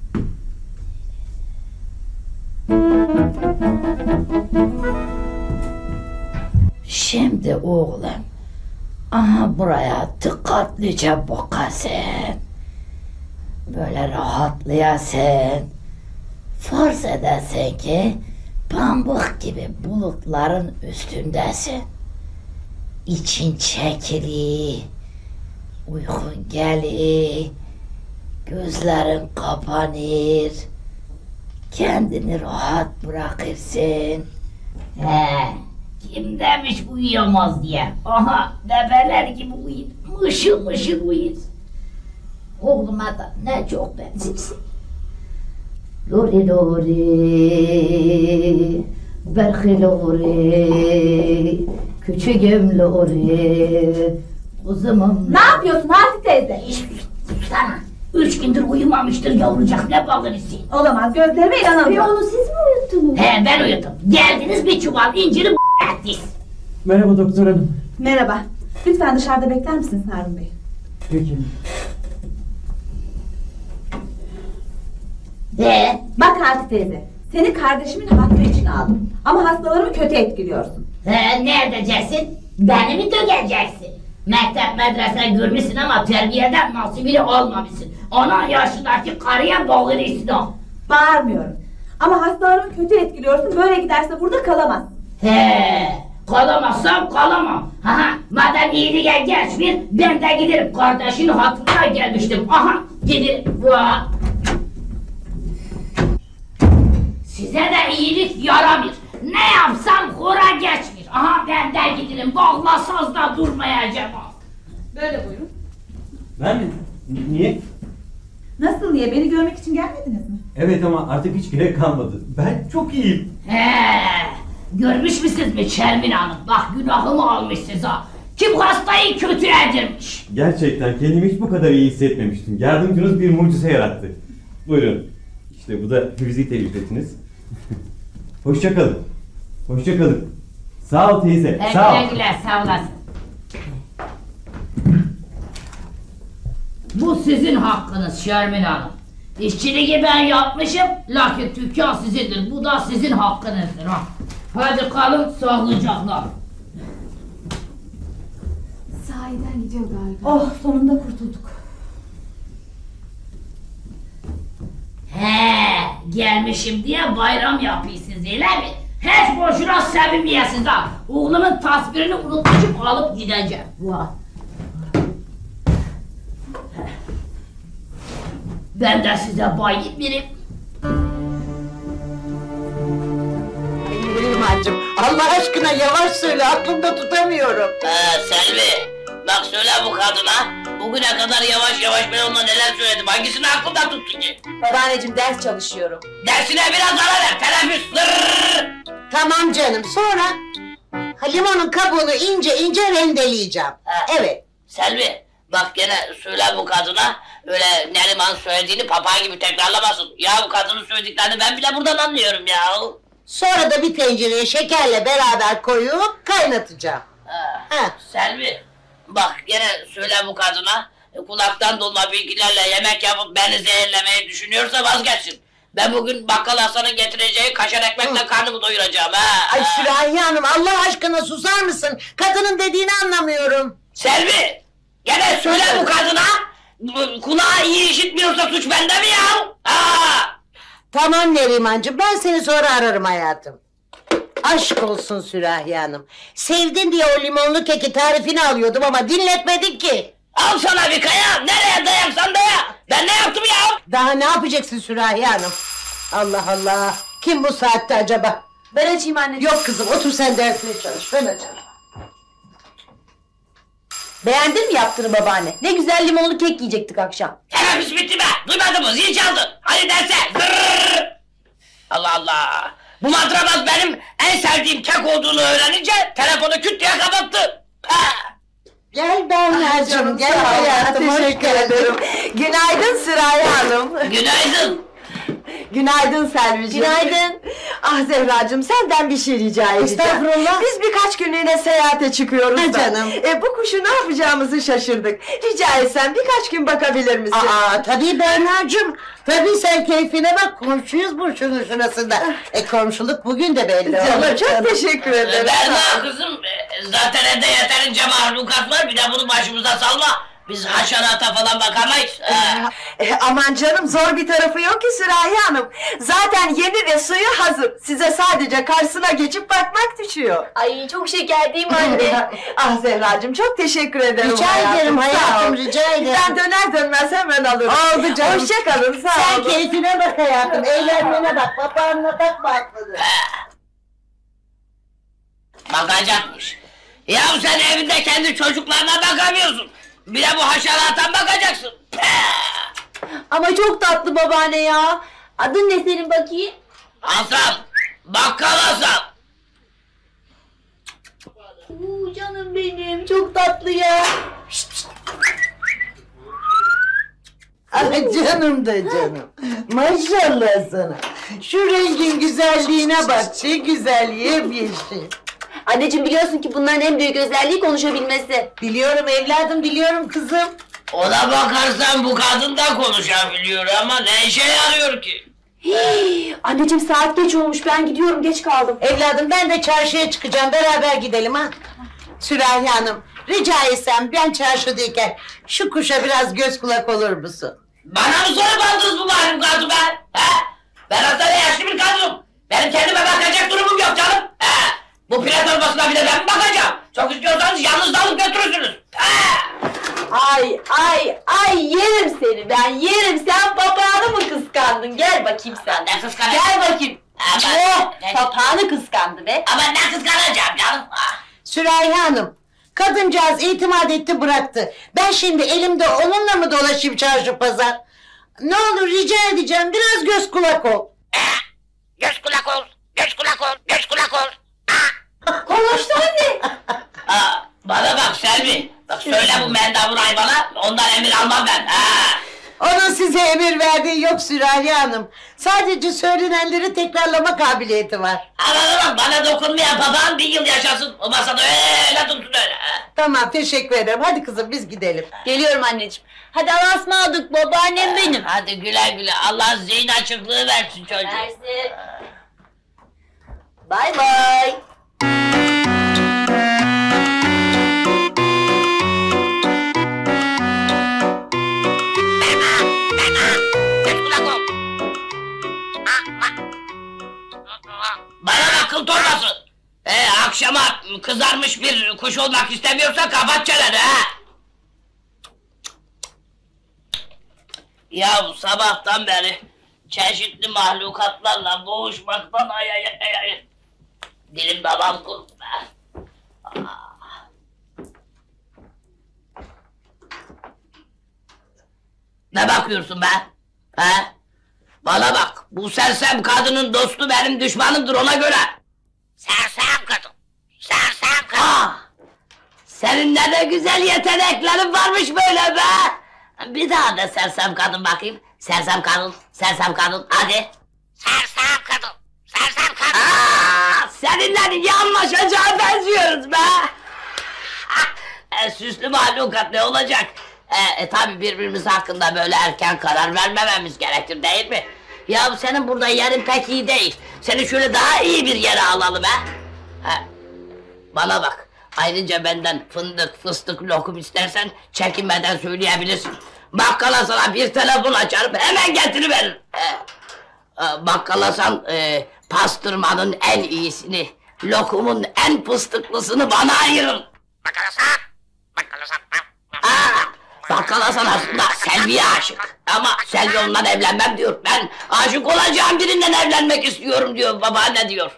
[SPEAKER 6] Şimdi oğlum, aha buraya dikkatlice bakasın. Böyle rahatlayasın. Farz edersin ki pamuk gibi bulutların üstündesin. İçin çekili, uykun gelir, gözlerin kapanır, kendini rahat bırakırsın. He. Kim demiş uyuyamaz diye? Aha bebeler gibi uyur. Mışıl mışıl uyur. Oğluma da ne çok benzersin. Lori lori, berhi lori, küçüğüm lori, kuzumum.
[SPEAKER 18] Ne yapıyorsun Hati teyze?
[SPEAKER 6] Sana 3 gündür uyumamıştır yavrucak, ne bağırırsın?
[SPEAKER 18] Olamaz, gözlerime inanamıyorum.
[SPEAKER 6] Onu siz mi uyuttunuz? He ben uyuttum. Geldiniz bir çuval inciri ettiniz.
[SPEAKER 12] Merhaba doktor hanım.
[SPEAKER 18] Merhaba. Lütfen dışarıda bekler misiniz Harun Bey?
[SPEAKER 12] Peki.
[SPEAKER 18] Bak Hati teyze, seni kardeşimin hakkı için aldım. Ama hastalarımı kötü etkiliyorsun.
[SPEAKER 6] Ne edeceksin? Beni mi dökeceksin? Mektep medrese görmüşsün ama terbiyeden nasibini olmamışsın. Onun yaşındaki karıya bağırırsın o.
[SPEAKER 18] Bağırmıyorum. Ama hastalarımı kötü etkiliyorsun, böyle giderse burada kalamaz.
[SPEAKER 6] Kalamazsam kalamam. Madem iyiliğe geçmiyor, ben de giderim. Kardeşin hatırına gelmiştim. Aha giderim. Size de iyilik yaramıyor. Ne yapsam hora geçmiyor. Aha ben de giderim. Bağlasaz da durmayacağım.
[SPEAKER 18] Böyle buyurun.
[SPEAKER 12] Ben mi? Niye?
[SPEAKER 18] Nasıl niye? Beni görmek için gelmediniz mi?
[SPEAKER 12] Evet ama artık hiç gerek kalmadı. Ben çok iyiyim.
[SPEAKER 6] Görmüş müsünüz mü Şermin Hanım? Bak günahımı almışsınız ha. Kim hastayı kötü edirmiş.
[SPEAKER 19] Gerçekten kendimi hiç bu kadar iyi hissetmemiştim. Yardımcınız bir mucize yarattı. Buyurun. İşte bu da vizite ücretiniz. Hoşça kalın. Hoşça kalın. Sağ ol teyze. Sağ ol.
[SPEAKER 6] Güle sağ olasın. Bu sizin hakkınız Şermin Hanım. İşçiliği ben yapmışım, lakin dükkan sizindir. Bu da sizin hakkınızdır ha. Hadi kalın sağlıcakla.
[SPEAKER 18] Sahiden gidiyor galiba. Oh sonunda kurtulduk.
[SPEAKER 6] Gelmişim diye bayram yapıyorsunuz öyle mi? Hiç boşuna sevinmeyesiniz ha. Oğlumun tasvirini unutmuşum, alıp gideceğim. Ben de size bayılırım.
[SPEAKER 14] Nerimancığım Allah aşkına yavaş söyle aklımda tutamıyorum.
[SPEAKER 20] Selvi bak söyle bu kadına bugüne kadar yavaş yavaş ben onunla neler söyledim hangisini aklımda tuttun ki?
[SPEAKER 14] Babaanneciğim ders çalışıyorum.
[SPEAKER 20] Dersine biraz ara ver teneffüs.
[SPEAKER 14] Tamam canım sonra limonun kabuğunu ince ince rendeleyeceğim. Evet.
[SPEAKER 20] Selvi bak gene söyle bu kadına öyle Neriman söylediğini papağan gibi tekrarlamasın. Ya bu kadının söylediklerini ben bile buradan anlıyorum ya.
[SPEAKER 14] Sonra da bir tencereye şekerle beraber koyup kaynatacağım.
[SPEAKER 20] Selvi bak gene söyle bu kadına kulaktan dolma bilgilerle yemek yapıp beni zehirlemeyi düşünüyorsa vazgeçsin. Ben bugün bakkal Hasan'ın getireceği kaşar ekmekle karnımı doyuracağım ha.
[SPEAKER 14] Ay Sürahi Hanım Allah aşkına susar mısın? Kadının dediğini anlamıyorum.
[SPEAKER 20] Selvi gene söyle bu kadına kulağı iyi işitmiyorsa suç bende mi ya?
[SPEAKER 14] Tamam Nerimancığım ben seni sonra ararım hayatım. Aşk olsun Sürahi Hanım. Sevdin diye o limonlu keki tarifini alıyordum ama dinletmedin ki.
[SPEAKER 20] Al sana bir kaya, nereye dayaksan daya. Ben ne yaptım ya?
[SPEAKER 14] Daha ne yapacaksın Sürahi Hanım? Allah Allah! Kim bu saatte acaba?
[SPEAKER 18] Ben açayım anneciğim.
[SPEAKER 14] Yok kızım, otur sen dersine çalış, ben açarım.
[SPEAKER 18] Beğendin mi yaptığını babaanne? Ne güzel limonlu kek yiyecektik akşam.
[SPEAKER 20] Teneffüs bitti be, duymadın mı? Zil çaldı. Hadi derse. Zırrrr. Allah Allah! Bu madrabaz benim en sevdiğim kek olduğunu öğrenince telefonu küt diye kapattı.
[SPEAKER 14] Gel Berna'cığım, gel hayatım, teşekkür ederim. Günaydın Sürahi Hanım.
[SPEAKER 20] Günaydın.
[SPEAKER 14] Günaydın Selviciğim.
[SPEAKER 18] Günaydın.
[SPEAKER 14] Ah Zehracığım, senden bir şey rica edeceğim.
[SPEAKER 18] Estağfurullah.
[SPEAKER 14] Biz birkaç günlüğüne seyahate çıkıyoruz da.
[SPEAKER 18] Canım.
[SPEAKER 14] Bu kuşu ne yapacağımızı şaşırdık. Rica etsem birkaç gün bakabilir misin?
[SPEAKER 21] Tabii Berna'cığım. Tabii sen keyfine bak, komşuyuz bu şunun şurasında. Komşuluk bugün de belli
[SPEAKER 14] Canım, çok teşekkür ederim.
[SPEAKER 20] Berna kızım, zaten evde yeterince mahlukat var, bir de bunu başımıza salma. Biz haşerata falan bakamayız.
[SPEAKER 14] Aman canım, zor bir tarafı yok ki Sürahi Hanım. Zaten yemi ve suyu hazır. Size sadece karşısına geçip bakmak düşüyor.
[SPEAKER 18] Ay çok şeker değil mi anne?
[SPEAKER 14] Ah Zehracığım, çok teşekkür ederim.
[SPEAKER 21] Rica ederim hayatım, rica ederim.
[SPEAKER 14] Ben döner dönmez hemen alırım.
[SPEAKER 21] Oldu canım.
[SPEAKER 14] Hoşça kalın, sağ
[SPEAKER 21] Sen
[SPEAKER 14] olun.
[SPEAKER 21] keyfine bak hayatım, eğlenmene bak, papağanına takma aklını.
[SPEAKER 20] Bakacakmış. Ya sen evinde kendi çocuklarına bakamıyorsun. Bir de bu haşerata bakacaksın.
[SPEAKER 18] Ama çok tatlı babaanne ya. Adın ne senin bakayım?
[SPEAKER 20] Hasan, bakkal Hasan.
[SPEAKER 18] Canım benim, çok tatlı ya.
[SPEAKER 21] Ay canım da canım. Maşallah sana. Şu rengin güzelliğine bak, ne güzel yemyeşil.
[SPEAKER 18] Anneciğim biliyorsun ki bunların en büyük özelliği konuşabilmesi.
[SPEAKER 21] Biliyorum evladım, biliyorum kızım.
[SPEAKER 20] Ona bakarsan bu kadın da konuşabiliyor ama ne işe yarıyor ki?
[SPEAKER 18] Anneciğim saat geç olmuş, ben gidiyorum, geç kaldım.
[SPEAKER 21] Evladım ben de çarşıya çıkacağım, beraber gidelim ha. Sürahi Hanım, rica etsem ben çarşıdayken şu kuşa biraz göz kulak olur musun?
[SPEAKER 20] Bana mı sorup aldınız bu mahlukatı be? Ben aslında yaşlı bir kadınım. Benim kendime bakacak durumum yok canım. Bu pire torbasına bile ben mi bakacağım? Çok istiyorsanız yalnız da alıp götürürsünüz.
[SPEAKER 18] Ay yerim seni ben, yerim. Sen papağanı mı kıskandın? Gel bakayım sen.
[SPEAKER 20] Ne kıskanacağım?
[SPEAKER 18] Gel bakayım. Papağanı kıskandı be.
[SPEAKER 20] Ama ne kıskanacağım canım?
[SPEAKER 21] Sürahi Hanım, kadıncağız itimat etti bıraktı. Ben şimdi elimde onunla mı dolaşayım çarşı pazar? Ne olur rica edeceğim, biraz göz kulak ol.
[SPEAKER 20] Göz kulak ol, göz kulak ol, göz kulak ol.
[SPEAKER 18] Konuştu anne.
[SPEAKER 20] Bana bak Selvi, bak söyle bu mendavur hayvana, ondan emir almam ben.
[SPEAKER 21] Onun size emir verdiği yok Sürahi Hanım. Sadece söylenenleri tekrarlama kabiliyeti var.
[SPEAKER 20] Bak bana dokunmayan papağan bir yıl yaşasın, o masada öyle dursun öyle.
[SPEAKER 21] Tamam, teşekkür ederim. Hadi kızım biz gidelim.
[SPEAKER 18] Geliyorum anneciğim. Hadi Allah'a ısmarladık babaannem benim.
[SPEAKER 20] Hadi güle güle, Allah zihin açıklığı versin çocuğum.
[SPEAKER 18] Versin. Bay bay.
[SPEAKER 20] Bana akıl torbası. Akşama kızarmış bir kuş olmak istemiyorsa kapat çeneni ha. Ya sabahtan beri çeşitli mahlukatlarla boğuşmaktan ay. Dilim babam kurdu be. Ne bakıyorsun be? He? Bana bak, bu sersem kadının dostu benim düşmanımdır ona göre. Sersem kadın, sersem kadın. Senin ne de güzel yeteneklerin varmış böyle be. Bir daha da sersem kadın bakayım. Sersem kadın, sersem kadın, hadi. Sersem kadın, sersem kadın. Seninle iyi anlaşacağı benziyoruz be. Süslü mahlukat ne olacak? Tabi birbirimiz hakkında böyle erken karar vermememiz gerekir değil mi? Ya senin burada yerin pek iyi değil. Seni şöyle daha iyi bir yere alalım ha? Bana bak, ayrıca benden fındık, fıstık, lokum istersen çekinmeden söyleyebilirsin. Bakkala sana bir telefon açarım, hemen getiriveririm. Bakkal Hasan pastırmanın en iyisini, lokumun en fıstıklısını bana ayırır. Bakkal Hasan, Bakkal Hasan. Bakkal Hasan aslında Selvi'ye aşık. Ama Selvi ondan evlenmem diyor. Ben aşık olacağım birinden evlenmek istiyorum diyor. Babaanne diyor.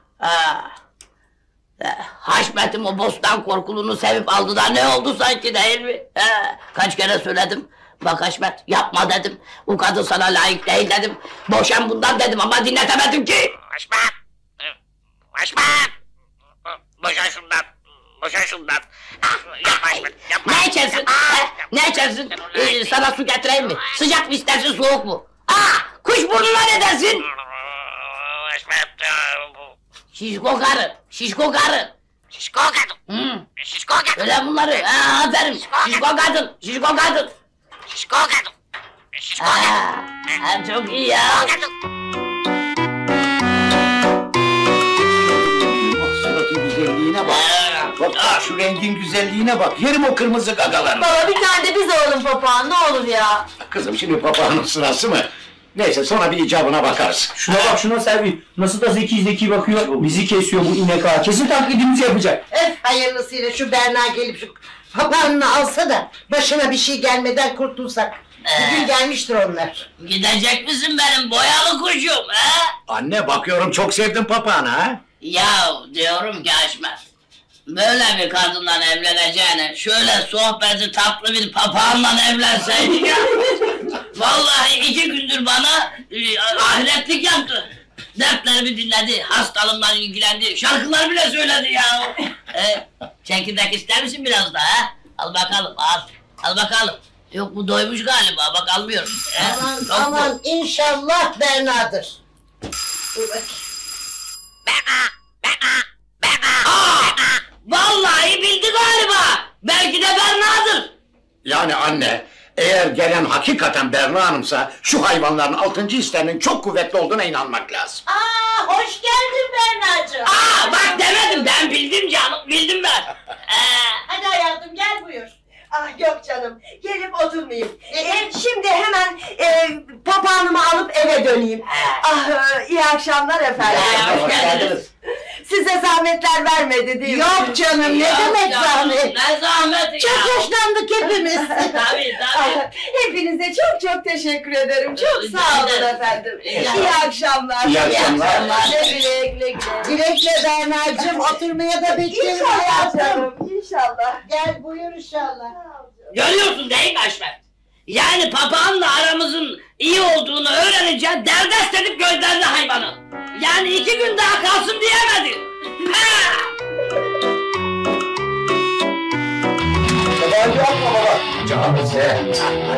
[SPEAKER 20] Haşmet'im o bostan korkulunu sevip aldı da ne oldu sanki değil mi? Kaç kere söyledim. Bak Haşmet yapma dedim. O kadın sana layık değil dedim. Boşan bundan dedim ama dinletemedim ki. Haşmet! Haşmet! Boşan şundan. Boşan şundan. Yapma Haşmet, yapma. Ne içersin? Ne içersin? Sana su getireyim mi? Sıcak mı istersin, soğuk mu? Kuş burnuna ne dersin? Haşmet! Şişko karı, şişko karı. Şişko kadın. Şişko kadın. Öyle bunları, aferin. Şişko kadın, şişko kadın. Şişko kadın. Şişko kadın. Çok iyi ya.
[SPEAKER 4] Güzelliğine bak. Bak şu rengin güzelliğine bak. Yerim o kırmızı gagalarını.
[SPEAKER 21] Baba bir tane de biz alalım papağan ne olur ya.
[SPEAKER 4] Kızım şimdi papağanın sırası mı? Neyse sonra bir icabına bakarız.
[SPEAKER 12] Şuna bak şuna Selvi. Nasıl da zeki bakıyor. Bizi kesiyor bu inek ağa. Kesin taklidimizi yapacak.
[SPEAKER 21] Hayırlısıyla şu Berna gelip şu papağanını alsa da başına bir şey gelmeden kurtulsak. Bugün gelmiştir onlar.
[SPEAKER 20] Gidecek misin benim boyalı kuşum
[SPEAKER 4] Anne bakıyorum çok sevdin papağanı ha?
[SPEAKER 20] Ya diyorum ki Haşmet, böyle bir kadından evleneceğine şöyle sohbeti tatlı bir papağanla evlenseydin ya. Vallahi 2 gündür bana ahiretlik yaptı. Dertlerimi dinledi, hastalığımdan ilgilendi, şarkılar bile söyledi ya. Çekirdek ister misin biraz daha Al bakalım al bakalım. Yok bu doymuş galiba bak almıyorum.
[SPEAKER 21] Aman inşallah Berna'dır. Dur bakayım.
[SPEAKER 20] Vallahi bildi galiba. Belki de Berna'dır.
[SPEAKER 4] Yani anne, eğer gelen hakikaten Berna Hanım'sa şu hayvanların 6. hislerinin çok kuvvetli olduğuna inanmak lazım.
[SPEAKER 21] Hoş geldin Berna'cığım.
[SPEAKER 20] Bak demedim ben bildim canım bildim ben.
[SPEAKER 21] Hadi hayatım gel buyur.
[SPEAKER 14] Yok canım, gelip oturmayayım. Şimdi hemen papağanımı alıp eve döneyim. İyi akşamlar efendim.
[SPEAKER 4] Hoş geldiniz.
[SPEAKER 14] Size zahmetler vermedi değil mi?
[SPEAKER 21] Yok canım, ne demek zahmet?
[SPEAKER 20] Ne zahmet
[SPEAKER 21] Çok hoşlandık hepimiz.
[SPEAKER 20] Tabii.
[SPEAKER 14] Hepinize çok teşekkür ederim. Çok sağ olun efendim. İyi akşamlar.
[SPEAKER 4] İyi akşamlar.
[SPEAKER 14] Güle.
[SPEAKER 21] Güle Berna'cığım, oturmaya da bekleriz hayatım.
[SPEAKER 14] İnşallah.
[SPEAKER 21] Gel buyur inşallah.
[SPEAKER 20] Görüyorsun değil mi Haşmet? Yani papağanla aramızın iyi olduğunu öğrenince derdest edip gönderdi hayvanı. Yani 2 gün daha kalsın diyemedi.
[SPEAKER 4] Yabancı yapma baba. Canım sen.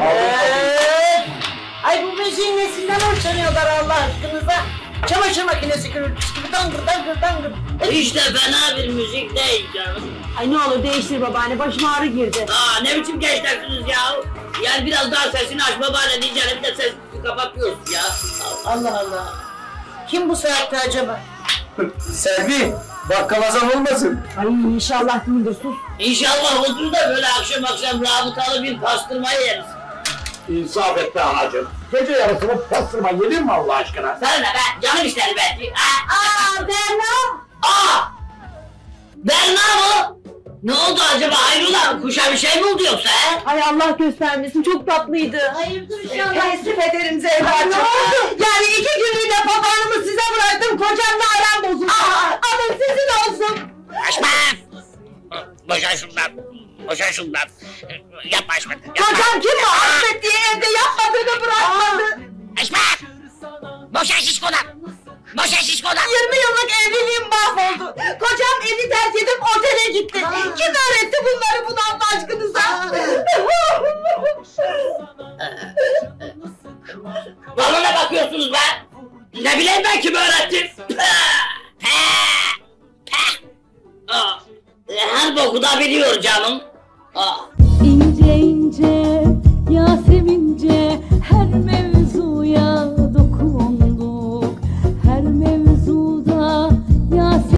[SPEAKER 21] Ay bu müziğin nesinden hoşlanıyorlar Allah aşkınıza? Çamaşır makinesi gürültüsü gibi dangır.
[SPEAKER 20] İşte fena bir müzik değil canım.
[SPEAKER 3] Ay ne olur değiştir babaanne, başıma ağrı girdi.
[SPEAKER 20] Ne biçim gençlersiniz ya? Yani biraz daha sesini aç babaanne diyeceğim de sesini kapatıyorsun ya.
[SPEAKER 21] Allah Allah. Kim bu saatte acaba?
[SPEAKER 4] Selvi, bakkal Hasan olmasın.
[SPEAKER 3] Ay inşallah değildir, sus.
[SPEAKER 20] İnşallah olur da böyle akşam rabıtalı bir pastırma yeriz.
[SPEAKER 4] İnsaf et be anacığım. Gece yarısını pastırma yedin mi Allah aşkına?
[SPEAKER 20] Sana ne be? Canım istedi belki.
[SPEAKER 21] Berna!
[SPEAKER 20] Berna mı? Ne oldu acaba hayrola? Kuşa bir şey mi oldu yoksa
[SPEAKER 3] Ay Allah göstermesin, çok tatlıydı.
[SPEAKER 21] Hayırdır inşallah.
[SPEAKER 14] Teessüf ederim Zehra'cığım. Yani 2 günlüğüne papağanımı size bıraktım. Kocamla aram bozuldu. Alın sizin olsun.
[SPEAKER 20] Haşmet! Boşan şundan. Yapma Haşmet.
[SPEAKER 14] Kocam kim bu? Ahmet diye evde yapmadığını bırakmadı.
[SPEAKER 20] Haşmet! Boşan şişkodan!
[SPEAKER 14] 20 yıllık evliliğim mahvoldu. Kocam evi terk edip otele gitti. Kim öğretti bunları buna Allah aşkınıza?
[SPEAKER 20] Bana ne bakıyorsunuz be? Ne bileyim ben kim öğretti? Her boku da biliyor canım.